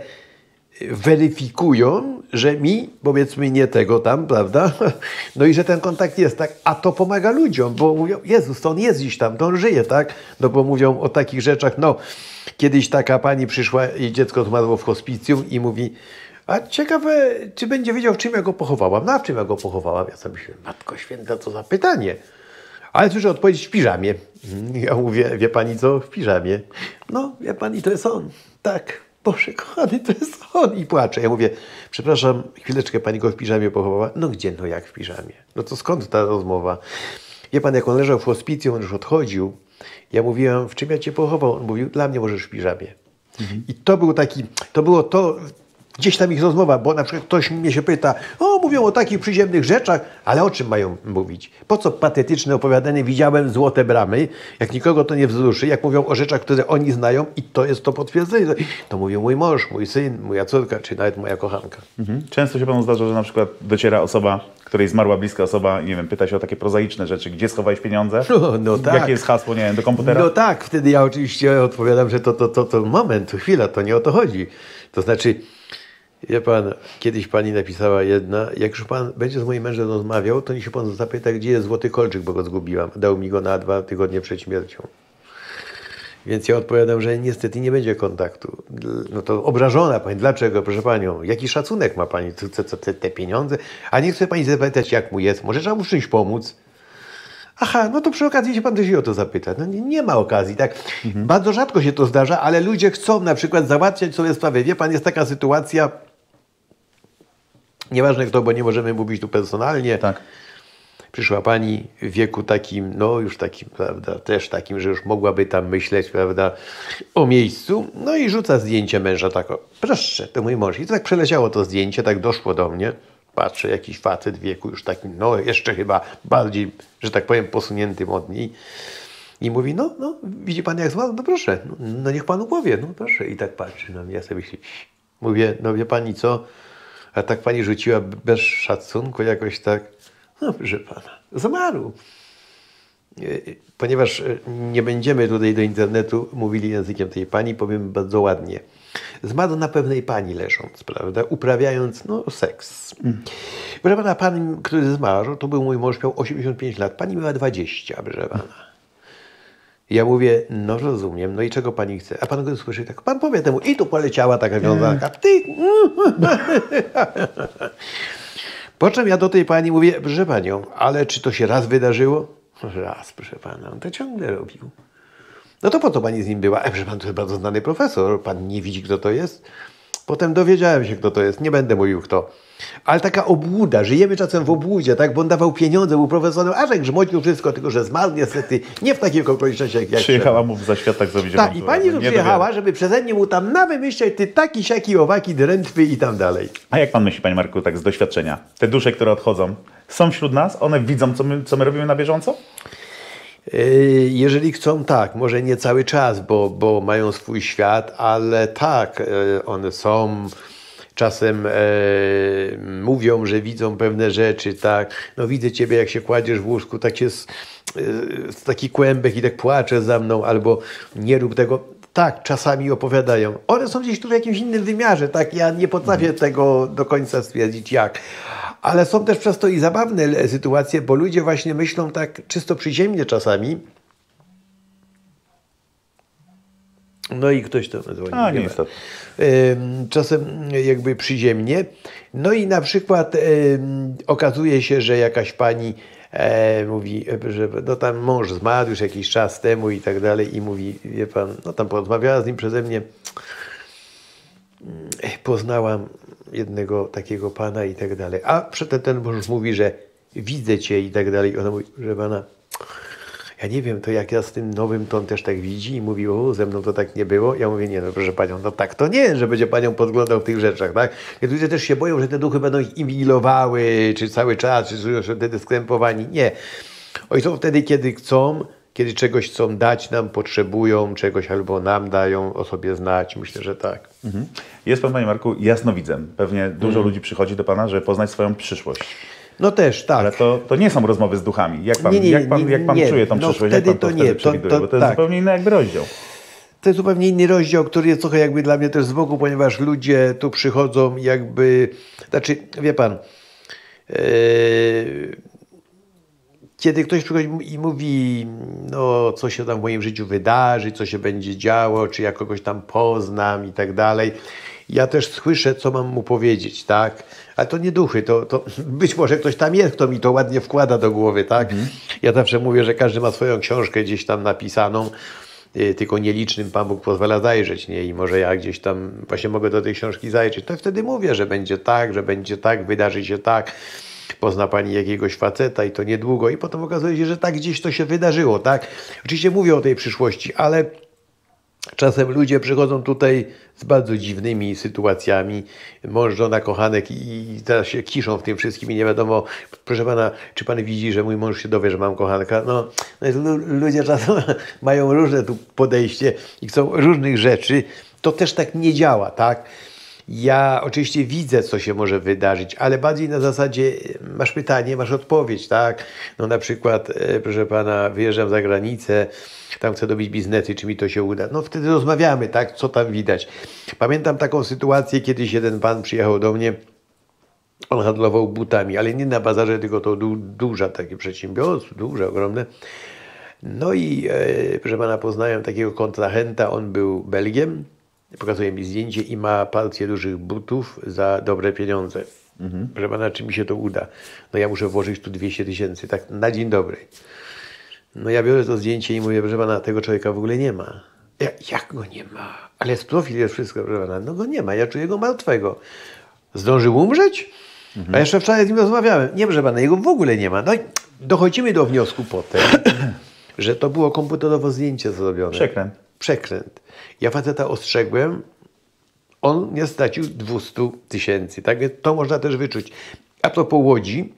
weryfikują, że mi, powiedzmy, nie tego tam, prawda? No i że ten kontakt jest, tak? A to pomaga ludziom, bo mówią, Jezus, to on jest gdzieś tam, to on żyje, tak? No bo mówią o takich rzeczach, no, kiedyś taka pani przyszła, jej dziecko zmarło w hospicjum i mówi, a ciekawe, czy będzie wiedział, w czym ja go pochowałam? No, a w czym ja go pochowałam? Ja sobie myślę, Matko Święta, co za pytanie. Ale słyszę odpowiedź w piżamie. Ja mówię, wie pani co? W piżamie. No, wie pani, to jest on. Tak, Boże kochany, to jest on. I płacze. Ja mówię, przepraszam, chwileczkę, pani go w piżamie pochowała? No gdzie, no jak w piżamie? No to skąd ta rozmowa? Wie pan, jak on leżał w hospicjum, on już odchodził. Ja mówiłam, w czym ja cię pochował? On mówił, dla mnie możesz w piżamie. I to był taki, to było to... Gdzieś tam ich rozmowa, bo na przykład ktoś mnie się pyta, o, mówią o takich przyziemnych rzeczach, ale o czym mają mówić? Po co patetyczne opowiadanie, widziałem złote bramy, jak nikogo to nie wzruszy, jak mówią o rzeczach, które oni znają i to jest to potwierdzenie. To mówią mój mąż, mój syn, moja córka, czy nawet moja kochanka. Często się panu zdarza, że na przykład dociera osoba, której zmarła bliska osoba, nie wiem, pyta się o takie prozaiczne rzeczy, gdzie schowałeś pieniądze? No tak. Jakie jest hasło, nie wiem, do komputera? No tak, wtedy ja oczywiście odpowiadam, że to moment, to chwila, to nie o to chodzi. To znaczy... Wie pan, kiedyś pani napisała jedna, jak już pan będzie z moim mężem rozmawiał, to niech się pan zapyta, gdzie jest złoty kolczyk, bo go zgubiłam. Dał mi go na 2 tygodnie przed śmiercią. Więc ja odpowiadam, że niestety nie będzie kontaktu. No to obrażona pani. Dlaczego, proszę panią? Jaki szacunek ma pani? Te pieniądze? A nie chce pani zapytać, jak mu jest? Może trzeba mu w czymś pomóc? Aha, no to przy okazji się pan też o to zapyta. No nie ma okazji, tak? Bardzo rzadko się to zdarza, ale ludzie chcą na przykład załatwiać sobie sprawę. Wie pan, jest taka sytuacja, nieważne kto, bo nie możemy mówić tu personalnie. Tak. Przyszła pani w wieku takim, no już takim, prawda, też takim, że już mogłaby tam myśleć, prawda, o miejscu. No i rzuca zdjęcie męża tak, o, proszę, to mój mąż. I tak przeleciało to zdjęcie, tak doszło do mnie. Patrzę, jakiś facet w wieku już takim, no jeszcze chyba bardziej, że tak powiem, posuniętym od niej. I mówi, no, widzi pan jak zmarł? No proszę, no niech panu powie, no proszę. I tak patrzy na mnie, ja sobie myślę, mówię, no wie pani co, a tak pani rzuciła bez szacunku jakoś tak, no proszę pana, zmarł. Ponieważ nie będziemy tutaj do internetu mówili językiem tej pani, powiem bardzo ładnie. Zmarł na pewnej pani leżąc, prawda, uprawiając, no, seks. Proszę pana, pan, który zmarł, to był mój mąż, miał 85 lat, pani miała 20, proszę pana. Ja mówię, no rozumiem, no i czego pani chce? A pan go słyszy tak, pan powie temu, i tu poleciała taka wiązanka, ty. Po czym ja do tej pani mówię, proszę panią, ale czy to się raz wydarzyło? Raz, proszę pana, on to ciągle robił. No to po co pani z nim była? Proszę pan, to jest bardzo znany profesor, pan nie widzi, kto to jest? Potem dowiedziałem się, kto to jest, nie będę mówił kto. Ale taka obłuda, żyjemy czasem w obłudzie, tak? Bo on dawał pieniądze, był profesorem, a że grzmocił wszystko, tylko że zmarł niestety nie w takich okolicznościach jak przyjechała mu w zaświatach zrobić. Tak, i pani tu przyjechała, żeby przeze mnie mu tam nawymyślać ty taki, siaki, owaki, drętwy i tam dalej. A jak pan myśli, panie Marku, tak z doświadczenia? Te dusze, które odchodzą, są wśród nas? One widzą, co my robimy na bieżąco? Jeżeli chcą, tak, może nie cały czas, bo mają swój świat, ale tak, one są, czasem mówią, że widzą pewne rzeczy, tak, no widzę ciebie, jak się kładziesz w łóżku, tak jest taki kłębek i tak płacze za mną, albo nie rób tego. Tak, czasami opowiadają. One są gdzieś tu w jakimś innym wymiarze, tak, ja nie potrafię tego do końca stwierdzić jak. Ale są też przez to i zabawne sytuacje, bo ludzie właśnie myślą tak czysto przyziemnie czasami. No i ktoś to dzwoni. Niestety. Czasem jakby przyziemnie. No i na przykład okazuje się, że jakaś pani mówi, że no tam mąż zmarł już jakiś czas temu i tak dalej i mówi, wie pan, no tam porozmawiała z nim przeze mnie. Poznałam jednego takiego pana i tak dalej. A przedtem ten mąż mówi, że widzę cię i tak dalej. Ona mówi, że pana, ja nie wiem, to jak ja z tym nowym, to on też tak widzi i mówi, o, ze mną to tak nie było. Ja mówię, nie, no proszę panią, no tak to nie, że będzie panią podglądał w tych rzeczach, tak? Więc ludzie też się boją, że te duchy będą ich inwigilowały, czy cały czas, czy są wtedy skrępowani. Nie. Oni są wtedy, kiedy chcą, kiedy czegoś chcą dać nam, potrzebują czegoś albo nam dają o sobie znać. Myślę, że tak. Jest pan, panie Marku, jasnowidzem. Pewnie dużo ludzi przychodzi do pana, żeby poznać swoją przyszłość. No też, tak. Ale to nie są rozmowy z duchami. Jak pan czuje tą przyszłość? Jak pan to wtedy przewiduje? Bo to jest tak. zupełnie inny jakby rozdział. To jest zupełnie inny rozdział, który jest trochę jakby dla mnie też z boku, ponieważ ludzie tu przychodzą jakby... Znaczy, wie pan... Kiedy ktoś przychodzi i mówi, no co się tam w moim życiu wydarzy, co się będzie działo, czy ja kogoś tam poznam i tak dalej, ja też słyszę, co mam mu powiedzieć, tak? Ale to nie duchy, to być może ktoś tam jest, kto mi to ładnie wkłada do głowy, tak? Ja zawsze mówię, że każdy ma swoją książkę gdzieś tam napisaną, tylko nielicznym Pan Bóg pozwala zajrzeć, nie? I może ja gdzieś tam właśnie mogę do tej książki zajrzeć. To wtedy mówię, że będzie tak, wydarzy się tak. Pozna pani jakiegoś faceta i to niedługo i potem okazuje się, że tak gdzieś to się wydarzyło, tak? Oczywiście mówię o tej przyszłości, ale czasem ludzie przychodzą tutaj z bardzo dziwnymi sytuacjami. Mąż, żona, kochanek i teraz się kiszą w tym wszystkim i nie wiadomo, proszę pana, czy pan widzi, że mój mąż się dowie, że mam kochanka? No ludzie czasem mają różne tu podejście i chcą różnych rzeczy. To też tak nie działa, tak? Ja oczywiście widzę, co się może wydarzyć, ale bardziej na zasadzie masz pytanie, masz odpowiedź, tak? No na przykład, proszę pana, wyjeżdżam za granicę, tam chcę robić biznesy, czy mi to się uda. No wtedy rozmawiamy, tak? Co tam widać. Pamiętam taką sytuację, kiedyś jeden pan przyjechał do mnie, on handlował butami, ale nie na bazarze, tylko to duże takie przedsiębiorstwo, duże, ogromne. No i proszę pana, poznałem takiego kontrahenta, on był Belgiem. Pokazuje mi zdjęcie i ma partię dużych butów za dobre pieniądze. Proszę pana, czy mi się to uda? No ja muszę włożyć tu 200 000, tak na dzień dobry. No ja biorę to zdjęcie i mówię, proszę pana, tego człowieka w ogóle nie ma. Jak go nie ma? Ale jest profil, jest wszystko, proszę pana. No go nie ma, ja czuję go martwego. Zdążył umrzeć? A jeszcze wczoraj z nim rozmawiałem. Nie, proszę pana, jego w ogóle nie ma. No i dochodzimy do wniosku potem, że to było komputerowo zdjęcie zrobione. Przekręt. Ja faceta ostrzegłem, on nie stracił 200 000. Tak więc to można też wyczuć. A propos Łodzi,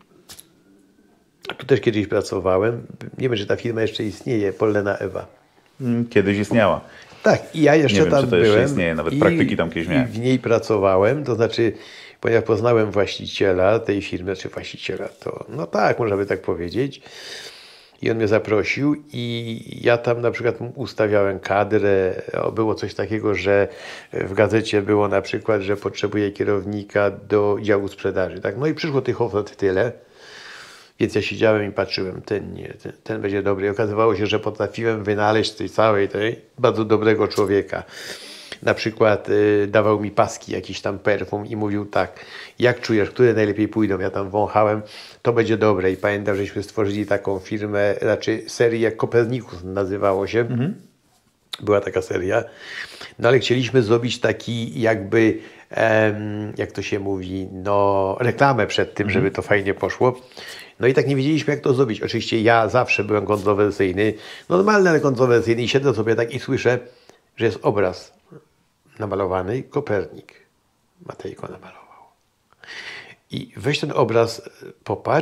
tu też kiedyś pracowałem. Nie wiem, czy ta firma jeszcze istnieje, Pollena Ewa. Kiedyś istniała. Tak, i ja jeszcze tam byłem. Jeszcze istnieje, nawet praktyki tam kiedyś miałem. I w niej pracowałem, to znaczy, ponieważ poznałem właściciela tej firmy, czy właściciela, to no tak, można by tak powiedzieć. I on mnie zaprosił i ja tam na przykład ustawiałem kadrę. Było coś takiego, że w gazecie było na przykład, że potrzebuje kierownika do działu sprzedaży. Tak? No i przyszło tych ofert tyle, więc ja siedziałem i patrzyłem, ten będzie dobry. I okazywało się, że potrafiłem wynaleźć tej całej bardzo dobrego człowieka. Na przykład dawał mi paski, jakiś tam perfum i mówił tak, jak czujesz, które najlepiej pójdą? Ja tam wąchałem, to będzie dobre. I pamiętam, żeśmy stworzyli taką firmę, znaczy serię Kopernikus nazywało się. Była taka seria. No ale chcieliśmy zrobić taki jakby, jak to się mówi, no reklamę przed tym, żeby to fajnie poszło. No i tak nie wiedzieliśmy, jak to zrobić. Oczywiście ja zawsze byłem kontrowersyjny, normalny, ale kontrowersyjny i siedzę sobie tak i słyszę, że jest obraz namalowany, Kopernik. Matejko namalował. I weź ten obraz, popatrz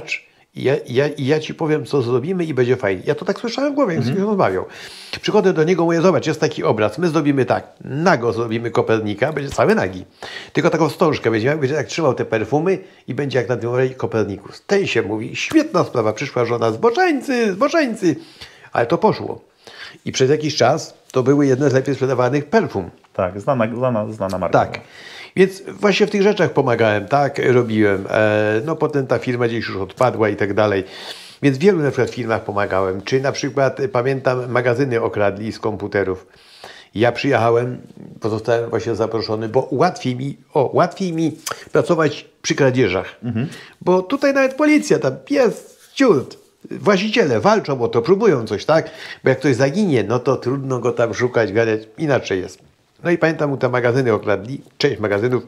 Ja ci powiem, co zrobimy i będzie fajnie. Ja to tak słyszałem w głowie, jak z kimś rozmawiał. Przychodzę do niego, mówię, zobacz, jest taki obraz, my zrobimy tak, nago zrobimy Kopernika, będzie cały nagi. Tylko taką wstążkę będzie tak trzymał te perfumy i będzie jak na tym Kopernikus. Ten się mówi, świetna sprawa, przyszła żona, zboczeńcy. Ale to poszło. I przez jakiś czas to były jedne z lepiej sprzedawanych perfum. Tak, znana marka. Tak. Więc właśnie w tych rzeczach pomagałem, tak, robiłem. No potem ta firma gdzieś już odpadła i tak dalej. Więc w wielu na przykład firmach pomagałem. Czy na przykład, pamiętam, magazyny okradli z komputerów. Ja przyjechałem, pozostałem właśnie zaproszony, bo łatwiej mi pracować przy kradzieżach. Bo tutaj nawet policja, tam pies, ciut, właściciele walczą o to, próbują coś, tak? Bo jak ktoś zaginie, no to trudno go tam szukać, gadać, inaczej jest. No i pamiętam, te magazyny okradli, część magazynów.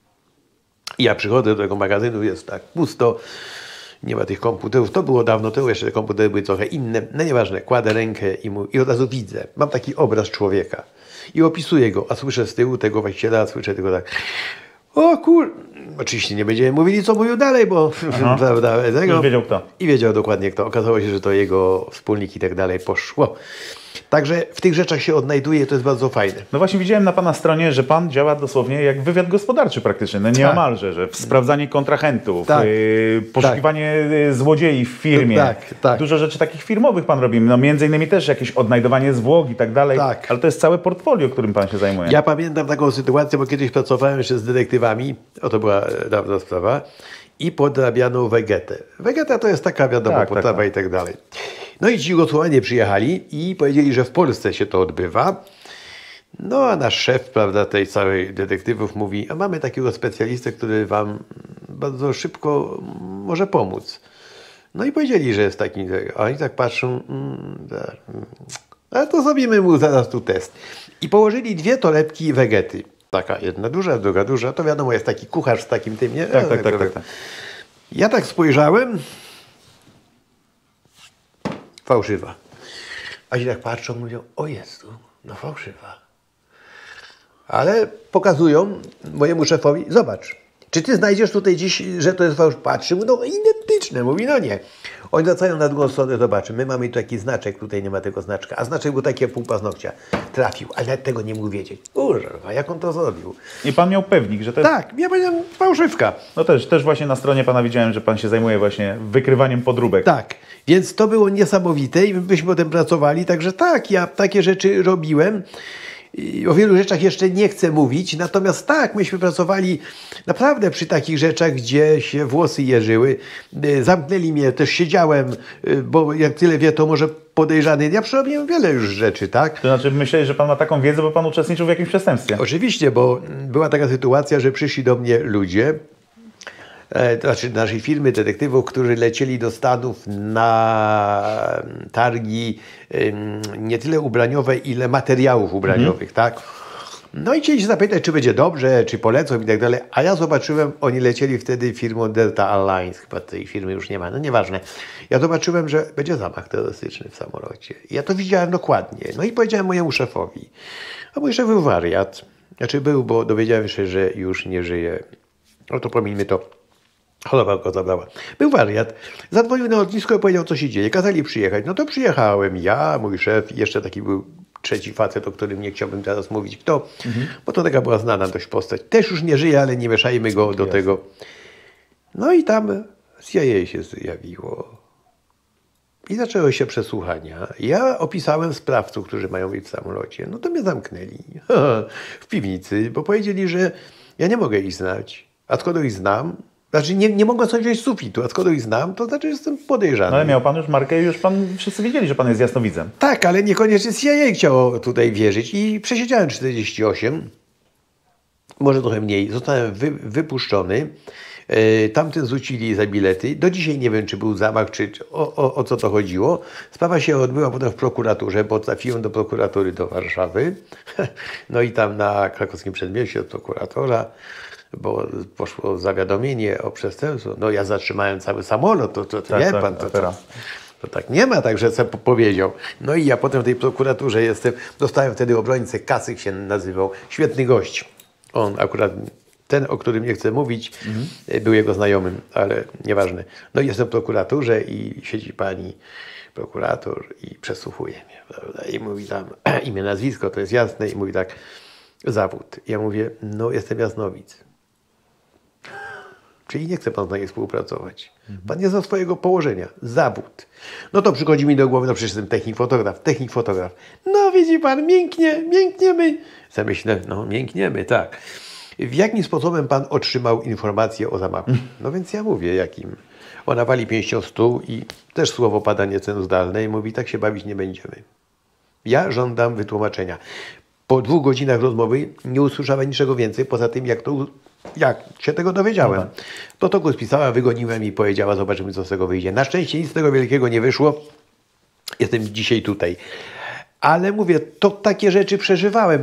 I ja przychodzę do tego magazynu, jest tak pusto, nie ma tych komputerów. To było dawno, to jeszcze te komputery były trochę inne. No nieważne, kładę rękę i od razu widzę. Mam taki obraz człowieka i opisuję go, a słyszę z tyłu tego właściciela, słyszę tylko tak. O Oczywiście nie będziemy mówili, co mówił dalej, bo prawda, już wiedział kto. I wiedział dokładnie kto. Okazało się, że to jego wspólnik i tak dalej poszło. Także w tych rzeczach się odnajduje, to jest bardzo fajne. No właśnie widziałem na pana stronie, że pan działa dosłownie jak wywiad gospodarczy praktycznie. No nieomalże, że sprawdzanie kontrahentów, poszukiwanie złodziei w firmie. Dużo rzeczy takich firmowych pan robi. No między innymi też jakieś odnajdowanie zwłok i tak dalej. Ale to jest całe portfolio, którym pan się zajmuje. Ja pamiętam taką sytuację, bo kiedyś pracowałem jeszcze z detektywami. To była dawna sprawa. I podrabiano wegetę. Wegeta to jest taka, wiadomo, potrawa i tak dalej. No i ci Jugosłowianie przyjechali i powiedzieli, że w Polsce się to odbywa. No a nasz szef, prawda, tej całej detektywów mówi, a mamy takiego specjalistę, który wam bardzo szybko może pomóc. No i powiedzieli, że jest taki, a oni tak patrzą, ale to zrobimy mu zaraz tu test. I położyli 2 torebki wegety. Taka jedna duża, druga duża. To wiadomo, jest taki kucharz z takim tym, nie? Tak. Ja tak spojrzałem. Fałszywa. A ci tak patrzą, mówią, o Jezu, no fałszywa. Ale pokazują mojemu szefowi, zobacz, czy ty znajdziesz tutaj dziś, że to jest fałszywa? Patrzy, no identyczne. Mówi, no nie. Oni wracają na drugą stronę, zobaczy, my mamy tu taki znaczek, tutaj nie ma tego znaczka, a znaczek był taki jak pół paznokcia. Trafił, ale nawet tego nie mógł wiedzieć. Kurwa, jak on to zrobił? I pan miał pewnik, że to jest... Tak, ja powiedziałem fałszywka. No też właśnie na stronie pana widziałem, że pan się zajmuje właśnie wykrywaniem podróbek. Tak, więc to było niesamowite i myśmy potem pracowali, także tak, ja takie rzeczy robiłem. O wielu rzeczach jeszcze nie chcę mówić, natomiast tak, myśmy pracowali naprawdę przy takich rzeczach, gdzie się włosy jeżyły. Zamknęli mnie, też siedziałem, bo jak tyle wie, to może podejrzany. Ja przerobiłem wiele już rzeczy, tak? To znaczy myślę, że pan ma taką wiedzę, bo pan uczestniczył w jakimś przestępstwie. Oczywiście, bo była taka sytuacja, że przyszli do mnie ludzie, to znaczy naszej firmy detektywów, którzy lecieli do Stanów na targi nie tyle ubraniowe, ile materiałów ubraniowych, tak? No i chcieli się zapytać, czy będzie dobrze, czy polecą i tak dalej. A ja zobaczyłem, oni lecieli wtedy firmą Delta Airlines, chyba tej firmy już nie ma, no nieważne. Ja zobaczyłem, że będzie zamach terrorystyczny w samolocie. Ja to widziałem dokładnie. No i powiedziałem mojemu szefowi. A mój szef był wariat. Znaczy był, bo dowiedziałem się, że już nie żyje. No to pomińmy to. Choroba go zabrała. Był wariat. Zadzwonił na lotnisko i powiedział, co się dzieje. Kazali przyjechać. No to przyjechałem. Ja, mój szef i jeszcze taki był trzeci facet, o którym nie chciałbym teraz mówić kto, bo to taka była znana dość postać. Też już nie żyje, ale nie mieszajmy go do tego. No i tam CIA się zjawiło. I zaczęły się przesłuchania. Ja opisałem sprawców, którzy mają być w samolocie. No to mnie zamknęli w piwnicy, bo powiedzieli, że ja nie mogę ich znać. A skoro ich znam, znaczy nie mogę sobie wziąć z sufitu, a skoro ich znam, to znaczy, że jestem podejrzany. No ale miał pan już markę i już wszyscy wiedzieli, że pan jest jasnowidzem. Tak, ale niekoniecznie CIA chciało tutaj wierzyć i przesiedziałem 48, może trochę mniej. Zostałem wypuszczony. Tamten zrzucili za bilety. Do dzisiaj nie wiem, czy był zamach, czy o co to chodziło. Sprawa się odbyła potem w prokuraturze, bo trafiłem do prokuratury do Warszawy. No i tam na krakowskim przedmieściu od prokuratora, bo poszło zawiadomienie o przestępstwo. No ja zatrzymałem cały samolot, to wie pan, to tak nie ma, także co powiedział. No i ja potem w tej prokuraturze jestem, dostałem wtedy obrońcę, Kasyk się nazywał, świetny gość. On akurat ten, o którym nie chcę mówić, był jego znajomym, ale nieważne. No i jestem w prokuraturze i siedzi pani prokurator i przesłuchuje mnie, prawda? I mówi tam imię, nazwisko, to jest jasne, i mówi tak, zawód. Ja mówię, no jestem jasnowic. Czyli nie chce pan z nami współpracować. Pan nie zna swojego położenia. Zawód. No to przychodzi mi do głowy, no przecież jestem technik fotograf. No widzi pan, miękniemy. Zamyślę, no miękniemy, tak. W jakim sposobem pan otrzymał informację o zamachu? No więc ja mówię, jakim. Ona wali pięścią w stół i też słowo pada niecenzurzalne i mówi, tak się bawić nie będziemy. Ja żądam wytłumaczenia. Po 2 godzinach rozmowy nie usłyszałem niczego więcej, poza tym jak się tego dowiedziałem. Protokół spisała, wygoniłem i powiedziała, zobaczymy, co z tego wyjdzie. Na szczęście nic z tego wielkiego nie wyszło. Jestem dzisiaj tutaj. Ale mówię, to takie rzeczy przeżyłem.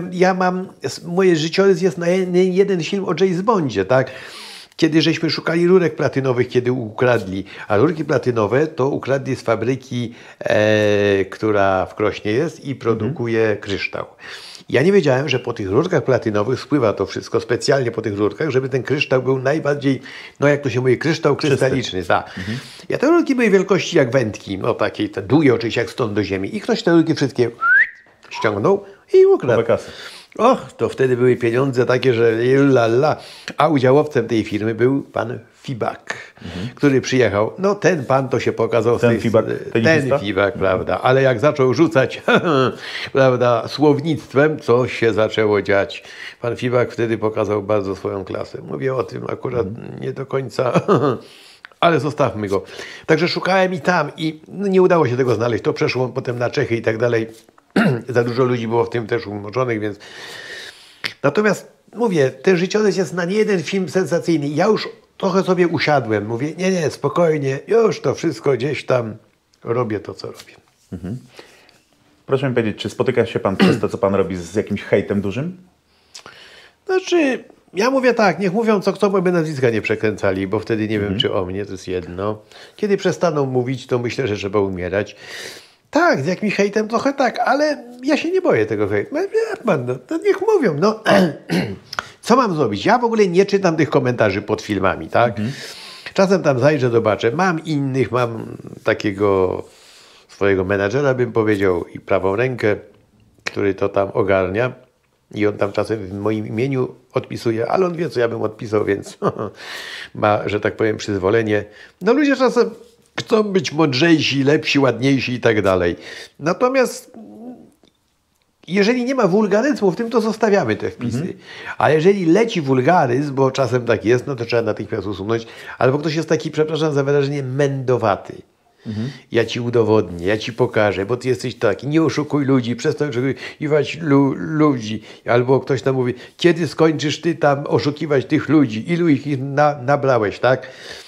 Moje życiorys jest na jeden film o James Bondzie, tak? Kiedy żeśmy szukali rurek platynowych, kiedy ukradli. A rurki platynowe to ukradli z fabryki, która w Krośnie jest i produkuje kryształ. Ja nie wiedziałem, że po tych rurkach platynowych spływa to wszystko specjalnie po tych rurkach, żeby ten kryształ był najbardziej, no jak to się mówi, kryształ krystaliczny. Tak. Ja te rurki były wielkości jak wędki, no takiej, te długie oczywiście jak stąd do ziemi. I ktoś te rurki wszystkie ściągnął i ukradł. Och, to wtedy były pieniądze takie, że lala. A udziałowcem tej firmy był pan Fibak, który przyjechał. No ten pan to się pokazał. Ten Fibak, prawda. Ale jak zaczął rzucać, prawda, słownictwem, co się zaczęło dziać. Pan Fibak wtedy pokazał bardzo swoją klasę. Mówię o tym akurat nie do końca, ale zostawmy go. Także szukałem i tam i nie udało się tego znaleźć. To przeszło potem na Czechy i tak dalej. Za dużo ludzi było w tym też umorzonych, więc... Natomiast mówię, ten życiorys jest na niejeden film sensacyjny. Ja już trochę sobie usiadłem. Mówię, nie, spokojnie, już to wszystko gdzieś tam robię to, co robię. Proszę mi powiedzieć, czy spotyka się pan przez to, co pan robi, z jakimś hejtem dużym? Znaczy, ja mówię tak, niech mówią co chcą, by nazwiska nie przekręcali, bo wtedy nie wiem, czy o mnie, to jest jedno. Kiedy przestaną mówić, to myślę, że trzeba umierać. Tak, z jakimś hejtem trochę tak, ale ja się nie boję tego hejtu. No, niech mówią, no. Co mam zrobić? Ja w ogóle nie czytam tych komentarzy pod filmami, tak? Czasem tam zajrzę, zobaczę. Mam takiego swojego menadżera, bym powiedział, i prawą rękę, który to tam ogarnia. I on tam czasem w moim imieniu odpisuje, ale on wie, co ja bym odpisał, więc ma, że tak powiem, przyzwolenie. No ludzie czasem chcą być mądrzejsi, lepsi, ładniejsi i tak dalej. Natomiast jeżeli nie ma wulgaryzmu w tym, to zostawiamy te wpisy. A jeżeli leci wulgaryzm, bo czasem tak jest, no to trzeba natychmiast usunąć. Albo ktoś jest taki, przepraszam za wyrażenie, mędowaty. Ja ci udowodnię, ja ci pokażę, bo ty jesteś taki, nie oszukuj ludzi, przestań oszukiwać ludzi. Albo ktoś tam mówi, kiedy skończysz ty tam oszukiwać tych ludzi, ilu ich nabrałeś, tak?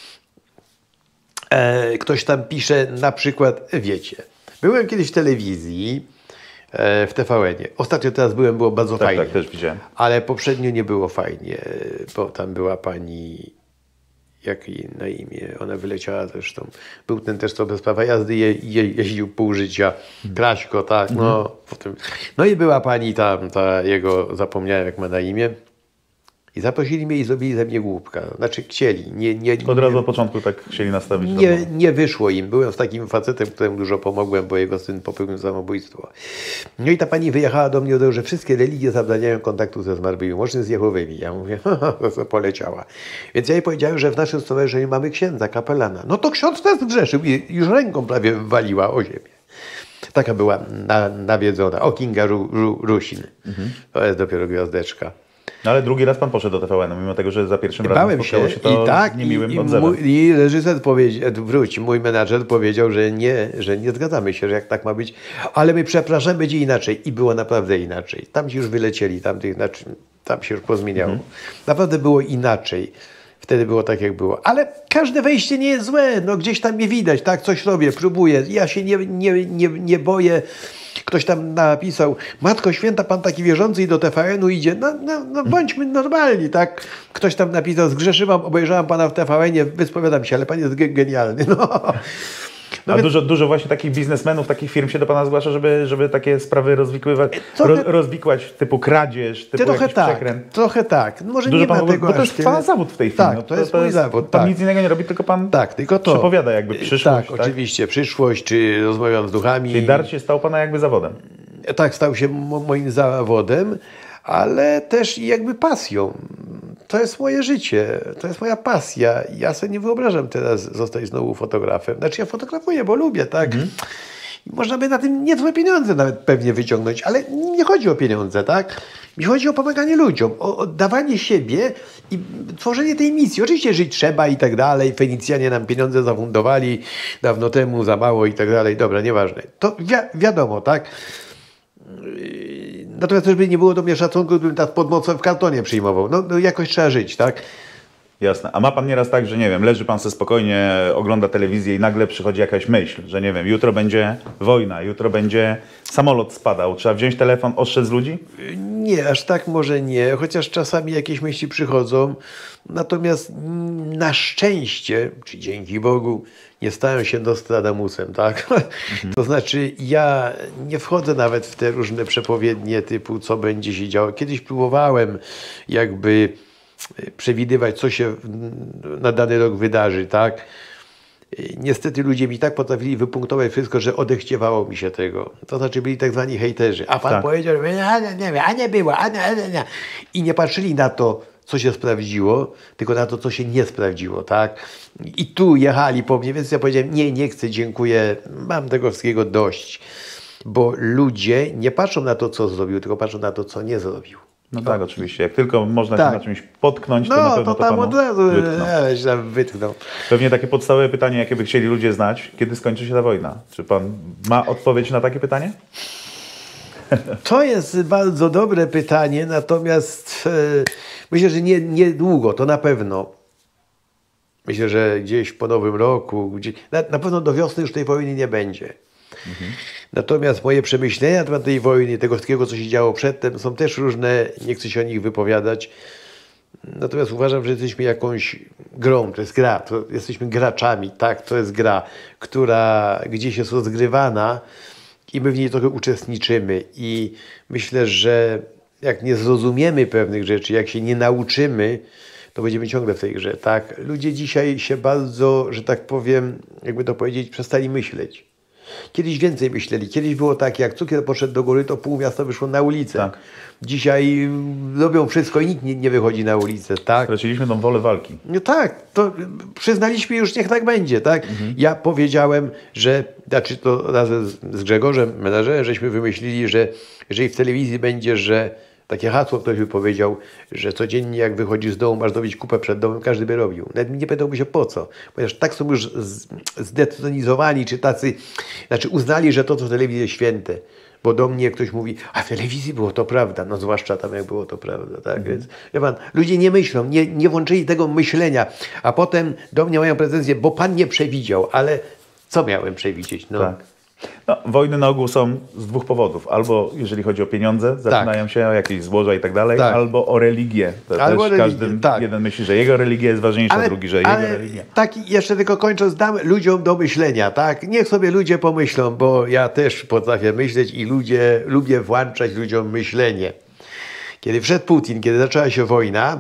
Ktoś tam pisze na przykład, wiecie, byłem kiedyś w telewizji, w TVN-ie. Ostatnio teraz było bardzo fajnie. Tak, też widziałem. Ale poprzednio nie było fajnie, bo tam była pani, jak jej na imię, ona wyleciała zresztą. Był ten też, co bez prawa jazdy jeździł pół życia, Kraśko, tak, no. Potem, no i była pani tam, ta jego, zapomniałem jak ma na imię. I zaprosili mnie i zrobili ze mnie głupka. Znaczy chcieli. Od razu od początku tak chcieli nastawić. Nie wyszło im. Byłem z takim facetem, któremu dużo pomogłem, bo jego syn popełnił samobójstwo. No i ta pani wyjechała do mnie, że wszystkie religie zabraniają kontaktu ze zmarłymi, łącznie z Jehowymi. Ja mówię, to poleciała. Więc ja jej powiedziałem, że w naszym stowarzyszeniu mamy księdza, kapelana. No to ksiądz też grzeszył i już ręką prawie waliła o ziemię. Taka była nawiedzona. O, Kinga Rusin. To jest dopiero gwiazdeczka. No ale drugi raz pan poszedł do TVN-u, mimo tego, że za pierwszym razem spotkało się to z niemiłym odzewem. I reżyser mój menadżer powiedział, że nie zgadzamy się, że jak tak ma być, ale my przepraszamy, będzie inaczej. I było naprawdę inaczej. Tam ci już wylecieli, tam się już pozmieniało. Naprawdę było inaczej. Wtedy było tak, jak było. Ale każde wejście nie jest złe. No gdzieś tam mnie widać, tak? Coś robię, próbuję. Ja się nie boję. Ktoś tam napisał, Matko Święta, pan taki wierzący i do TVN-u idzie. No bądźmy normalni, tak? Ktoś tam napisał, zgrzeszyłam, obejrzałam pana w TVN-ie, wyspowiadam się, ale pan jest genialny. No. No a dużo właśnie takich biznesmenów, takich firm się do pana zgłasza, żeby takie sprawy rozwikływać, rozwikłać typu kradzież, typu jakiś przekręt? Trochę tak. Może dużo nie pan, ma tego bo to jest pan zawód w tej chwili. Tak, to jest mój zawód. Pan nic innego nie robi, tylko pan tylko to. przepowiada jakby przyszłość. Tak, oczywiście. Przyszłość, czy rozmawiam z duchami. Czyli dart się stał pana jakby zawodem. Tak, stał się moim zawodem, ale też jakby pasją. To jest moje życie, to jest moja pasja. Ja sobie nie wyobrażam teraz zostać znowu fotografem. Znaczy ja fotografuję, bo lubię, tak? Można by na tym niezłe pieniądze nawet pewnie wyciągnąć, ale nie chodzi o pieniądze, tak? Mi chodzi o pomaganie ludziom, o oddawanie siebie i tworzenie tej misji. Oczywiście żyć trzeba i tak dalej. Fenicjanie nam pieniądze zafundowali dawno temu, za mało i tak dalej. Dobra, nieważne. To wiadomo, tak? Natomiast też by nie było do mnie szacunku, gdybym tak pod mocą w kartonie przyjmował. No jakoś trzeba żyć, tak? Jasne. A ma pan nieraz tak, że nie wiem, leży pan sobie spokojnie, ogląda telewizję i nagle przychodzi jakaś myśl, że nie wiem, jutro będzie wojna, jutro będzie samolot spadał. Trzeba wziąć telefon, ostrzec ludzi? Nie, aż tak może nie, chociaż czasami jakieś myśli przychodzą. Natomiast na szczęście, czy dzięki Bogu, nie stałem się Nostradamusem, tak? To znaczy ja nie wchodzę nawet w te różne przepowiednie typu co będzie się działo. Kiedyś próbowałem jakby przewidywać, co się na dany rok wydarzy, tak? Niestety ludzie mi tak potrafili wypunktować wszystko, że odechciewało mi się tego. To znaczy byli tak zwani hejterzy. A pan powiedział, a nie było, nie. I nie patrzyli na to, co się sprawdziło, tylko na to, co się nie sprawdziło, tak? I tu jechali po mnie, więc ja powiedziałem, nie chcę, dziękuję, mam tego wszystkiego dość. Bo ludzie nie patrzą na to, co zrobił, tylko patrzą na to, co nie zrobił. No tak, oczywiście. Jak tylko można się na czymś potknąć, to na pewno to tam panu od razu wytknął. Pewnie takie podstawowe pytanie, jakie by chcieli ludzie znać, kiedy skończy się ta wojna? Czy pan ma odpowiedź na takie pytanie? To jest bardzo dobre pytanie, natomiast myślę, że niedługo, to na pewno. Myślę, że gdzieś po Nowym Roku, na pewno do wiosny już tej wojny nie będzie. Natomiast moje przemyślenia na temat tej wojny, tego wszystkiego, co się działo przedtem, są też różne, nie chcę się o nich wypowiadać. Natomiast uważam, że jesteśmy jakąś grą, to jest gra, jesteśmy graczami, tak, to jest gra, która gdzieś jest rozgrywana i my w niej trochę uczestniczymy. I myślę, że jak nie zrozumiemy pewnych rzeczy, jak się nie nauczymy, to będziemy ciągle w tej grze, tak. Ludzie dzisiaj się bardzo, że tak powiem, jakby to powiedzieć, przestali myśleć. Kiedyś więcej myśleli. Kiedyś było tak, jak cukier poszedł do góry, to pół miasta wyszło na ulicę. Tak. Dzisiaj robią wszystko i nikt nie wychodzi na ulicę. Tak? Straciliśmy tą wolę walki. No tak, to przyznaliśmy już, niech tak będzie. Tak? Ja powiedziałem, że, znaczy to razem z Grzegorzem Menażerem, żeśmy wymyślili, że jeżeli w telewizji będzie, że takie hasło ktoś by powiedział, że codziennie jak wychodzisz z domu, masz zrobić kupę przed domem, każdy by robił. Nawet nie pytałby się po co. Ponieważ tak są już zdetronizowani, czy tacy, znaczy uznali, że to, co w telewizji jest święte. Bo do mnie ktoś mówi, a w telewizji było to prawda. No zwłaszcza tam, jak było to prawda. Tak? Więc, wie pan, ludzie nie myślą, nie włączyli tego myślenia. A potem do mnie mają pretensje, bo pan nie przewidział. Ale co miałem przewidzieć? No. Tak. No, wojny na ogół są z dwóch powodów. Albo jeżeli chodzi o pieniądze, zaczynają się o jakieś złoża i tak dalej, albo o religię. To albo też jeden myśli, że jego religia jest ważniejsza, drugi, że jego religia. Tak, jeszcze tylko kończąc, dam ludziom do myślenia. Tak? Niech sobie ludzie pomyślą, bo ja też potrafię myśleć i lubię włączać ludziom myślenie. Kiedy wszedł Putin, kiedy zaczęła się wojna,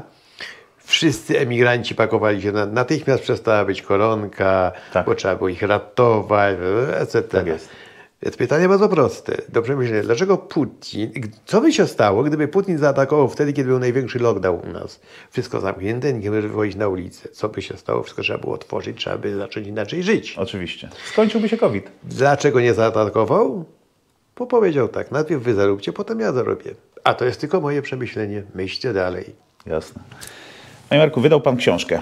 wszyscy emigranci pakowali się, natychmiast przestała być koronka, bo trzeba było ich ratować, etc. Tak jest. Więc pytanie bardzo proste, do przemyślenia. Dlaczego Putin, co by się stało, gdyby Putin zaatakował wtedy, kiedy był największy lockdown u nas? Wszystko zamknięte, nikt nie może wychodzić na ulicę. Co by się stało? Wszystko trzeba było otworzyć, trzeba by zacząć inaczej żyć. Oczywiście. Skończyłby się COVID. Dlaczego nie zaatakował? Bo powiedział tak, najpierw wy zaróbcie, potem ja zarobię. A to jest tylko moje przemyślenie. Myślcie dalej. Jasne. Panie Marku, wydał pan książkę.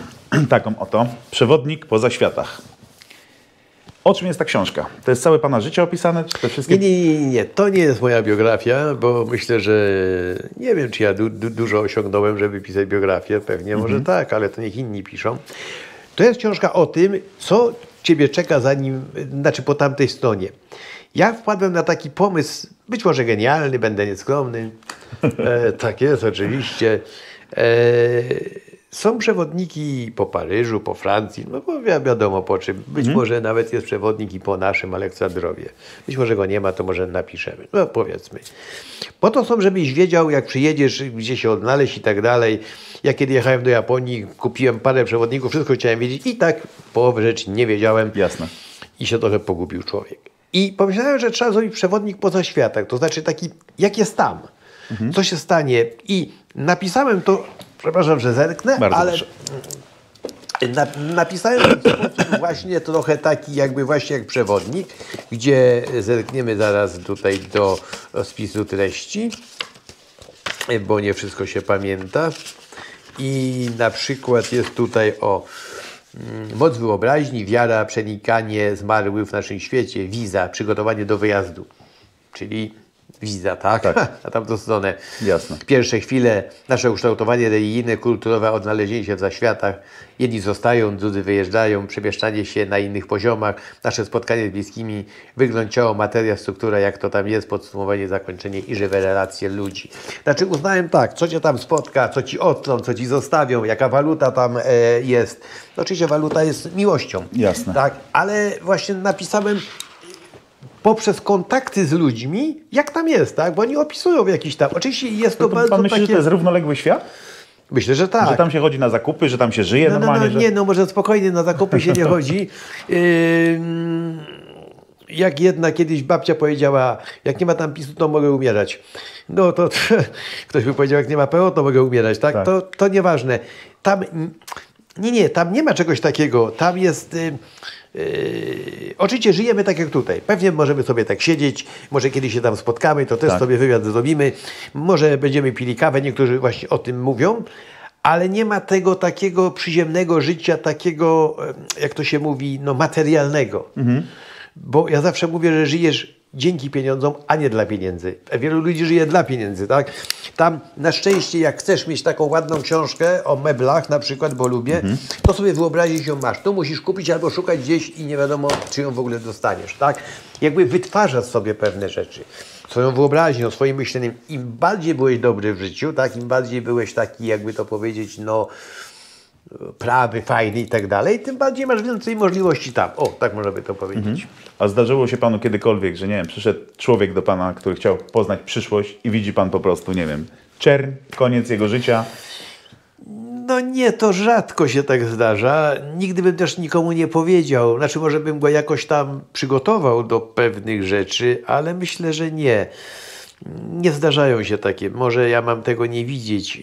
Taką oto. Przewodnik po zaświatach. O czym jest ta książka? To jest całe pana życie opisane? Czy te wszystkie... Nie. To nie jest moja biografia, bo myślę, że nie wiem, czy ja dużo osiągnąłem, żeby pisać biografię. Pewnie może tak, ale to niech inni piszą. To jest książka o tym, co ciebie czeka po tamtej stronie. Ja wpadłem na taki pomysł, być może genialny, będę nieskromny. Tak jest, oczywiście. Są przewodniki po Paryżu, po Francji, no bo wiadomo po czym. Być może nawet jest przewodnik i po naszym Aleksandrowie. Być może go nie ma, to może napiszemy. No powiedzmy. Po to są, żebyś wiedział, jak przyjedziesz, gdzie się odnaleźć i tak dalej. Ja kiedy jechałem do Japonii, kupiłem parę przewodników, wszystko chciałem wiedzieć i tak połowę rzeczy nie wiedziałem. Jasne. I się trochę pogubił człowiek. I pomyślałem, że trzeba zrobić przewodnik po zaświatach. To znaczy taki, jak jest tam. Co się stanie. I napisałem to, przepraszam, że zerknę, bardzo ale proszę. Napisałem właśnie trochę taki jakby właśnie jak przewodnik, gdzie zerkniemy zaraz tutaj do spisu treści, bo nie wszystko się pamięta. I na przykład jest tutaj moc wyobraźni, wiara, przenikanie zmarłych w naszym świecie, wiza, przygotowanie do wyjazdu. Czyli wiza, tak? Na tamtą stronę. Jasne. Pierwsze chwile, nasze ukształtowanie religijne, kulturowe, odnalezienie się w zaświatach. Jedni zostają, drudzy wyjeżdżają, przemieszczanie się na innych poziomach, nasze spotkanie z bliskimi, wygląd ciała, materia, struktura, jak to tam jest, podsumowanie, zakończenie i żywe relacje ludzi. Znaczy uznałem tak, co cię tam spotka, co ci odtrą, co ci zostawią, jaka waluta tam jest. No, oczywiście waluta jest miłością. Jasne. Tak, ale właśnie napisałem poprzez kontakty z ludźmi, jak tam jest, tak? Bo oni opisują jakiś tam. Oczywiście jest to bardzo pan myśli, takie... że to jest równoległy świat? Myślę, że tak. Że tam się chodzi na zakupy, że tam się żyje normalnie? Nie, no może spokojnie, na zakupy się nie chodzi. Jak jedna kiedyś babcia powiedziała, jak nie ma tam PiS-u, to mogę umierać. No to ktoś by powiedział, jak nie ma PO, to mogę umierać, tak? To nieważne. Tam, tam nie ma czegoś takiego. Tam jest... oczywiście żyjemy tak jak tutaj. Pewnie możemy sobie tak siedzieć, może kiedyś się tam spotkamy, to też sobie wywiad zrobimy. Może będziemy pili kawę, niektórzy właśnie o tym mówią, ale nie ma tego takiego przyziemnego życia, takiego, jak to się mówi, no materialnego. Bo ja zawsze mówię, że żyjesz dzięki pieniądzom, a nie dla pieniędzy. Wielu ludzi żyje dla pieniędzy, tak? Tam na szczęście, jak chcesz mieć taką ładną książkę o meblach na przykład, bo lubię, to sobie wyobrazić ją masz. Tu musisz kupić albo szukać gdzieś i nie wiadomo, czy ją w ogóle dostaniesz, tak? Jakby wytwarzasz sobie pewne rzeczy. Swoją wyobraźnią, swoim myśleniem. Im bardziej byłeś dobry w życiu, tak? Im bardziej byłeś taki, jakby to powiedzieć, no prawy, fajny i tak dalej, tym bardziej masz więcej możliwości tam. O, tak można by to powiedzieć. A zdarzyło się panu kiedykolwiek, że nie wiem, przyszedł człowiek do pana, który chciał poznać przyszłość i widzi pan po prostu, nie wiem, czerń, koniec jego życia? No nie, to rzadko się tak zdarza. Nigdy bym też nikomu nie powiedział. Znaczy może bym go jakoś tam przygotował do pewnych rzeczy, ale myślę, że nie. Nie zdarzają się takie. Może ja mam tego nie widzieć.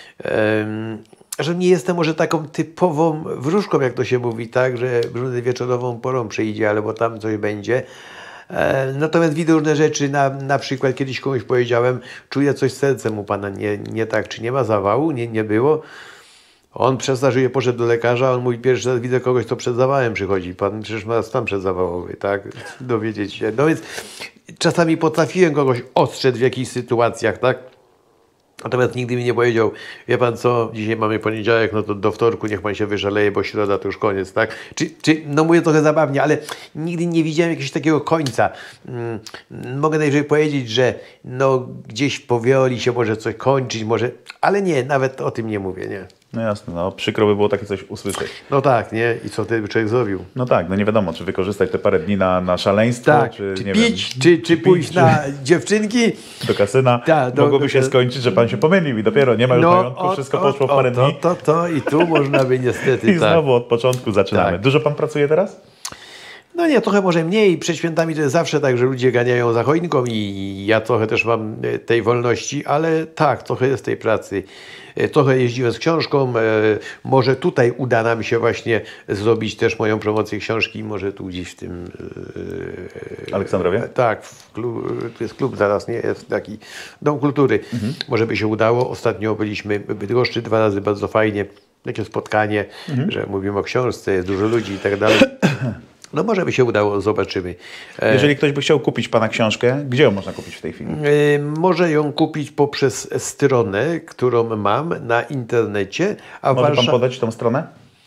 Że nie jestem może taką typową wróżką, jak to się mówi, tak, że grudny wieczorową porą przyjdzie, albo tam coś będzie. Natomiast widzę różne rzeczy, na przykład kiedyś komuś powiedziałem, czuję coś z sercem u pana, nie tak, czy nie ma zawału, nie było. On przestarzuje, poszedł do lekarza, on mówi, pierwszy raz widzę kogoś, kto przed zawałem przychodzi. Pan przecież ma stan przedzawałowy, tak? Dowiedzieć się. No więc czasami potrafiłem kogoś ostrzec w jakichś sytuacjach, tak? Natomiast nigdy mi nie powiedział, wie pan co, dzisiaj mamy poniedziałek, no to do wtorku niech pan się wyszaleje, bo środa to już koniec, tak? No mówię trochę zabawnie, ale nigdy nie widziałem jakiegoś takiego końca. Mogę najwyżej powiedzieć, że no gdzieś powoli się może coś kończyć, może, ale nie, nawet o tym nie mówię, nie. No jasne, no przykro by było takie coś usłyszeć. No tak, nie? I co wtedy by człowiek zrobił? No tak, no nie wiadomo, czy wykorzystać te parę dni na szaleństwo, tak, czy nie pić, wiem, czy pójść na dziewczynki. Do kasyna. Mogłoby się skończyć, że pan się pomylił i dopiero nie ma już majątku, wszystko poszło w parę dni. I tu można by niestety. I znowu od początku zaczynamy. Tak. Dużo pan pracuje teraz? No nie, trochę może mniej. Przed świętami to jest zawsze tak, że ludzie ganiają za choinką i ja trochę też mam tej wolności, ale tak, trochę jest tej pracy. Trochę jeździłem z książką. Może tutaj uda nam się właśnie zrobić też moją promocję książki. Może tu gdzieś w tym... Aleksandrowie? Tak, tu jest klub zaraz, nie? Jest taki Dom Kultury. Może by się udało. Ostatnio byliśmy w Bydgoszczy 2 razy, bardzo fajnie. Takie spotkanie, że mówimy o książce, jest dużo ludzi i tak dalej. No może by się udało, zobaczymy. Jeżeli ktoś by chciał kupić pana książkę, gdzie ją można kupić w tej chwili? Może ją kupić poprzez stronę, którą mam na internecie. Może pan podać tą stronę?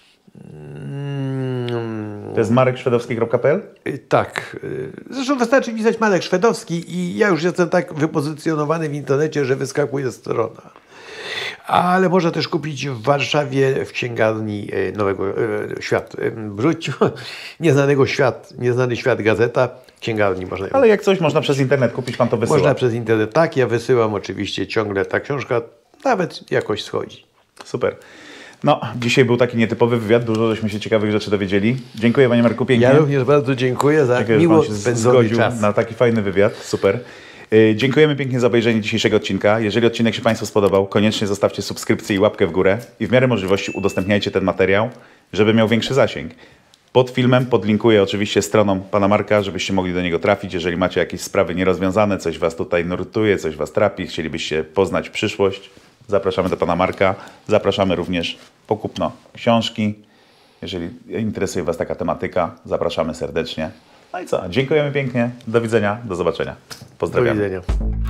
To jest marekszwedowski.pl? Tak. Zresztą wystarczy pisać Marek Szwedowski i ja już jestem tak wypozycjonowany w internecie, że wyskakuje strona. Ale można też kupić w Warszawie w księgarni Nowego Świat. Nieznany świat gazeta. W księgarni można. Ale jak coś można przez internet kupić, pan to wysyła? Można przez internet, tak. Ja wysyłam oczywiście ciągle. Ta książka nawet jakoś schodzi. Super. No, dzisiaj był taki nietypowy wywiad. Dużo żeśmy się ciekawych rzeczy dowiedzieli. Dziękuję panie Marku pięknie. Ja również bardzo dziękuję za miło spędzony czas. Na taki fajny wywiad. Super. Dziękujemy pięknie za obejrzenie dzisiejszego odcinka. Jeżeli odcinek się Państwu spodobał, koniecznie zostawcie subskrypcję i łapkę w górę i w miarę możliwości udostępniajcie ten materiał, żeby miał większy zasięg. Pod filmem podlinkuję oczywiście stroną pana Marka, żebyście mogli do niego trafić. Jeżeli macie jakieś sprawy nierozwiązane, coś was tutaj nurtuje, coś was trapi, chcielibyście poznać przyszłość, zapraszamy do pana Marka. Zapraszamy również po kupno książki. Jeżeli interesuje was taka tematyka, zapraszamy serdecznie. No i co? Dziękujemy pięknie. Do widzenia. Do zobaczenia. Pozdrawiam. Do widzenia.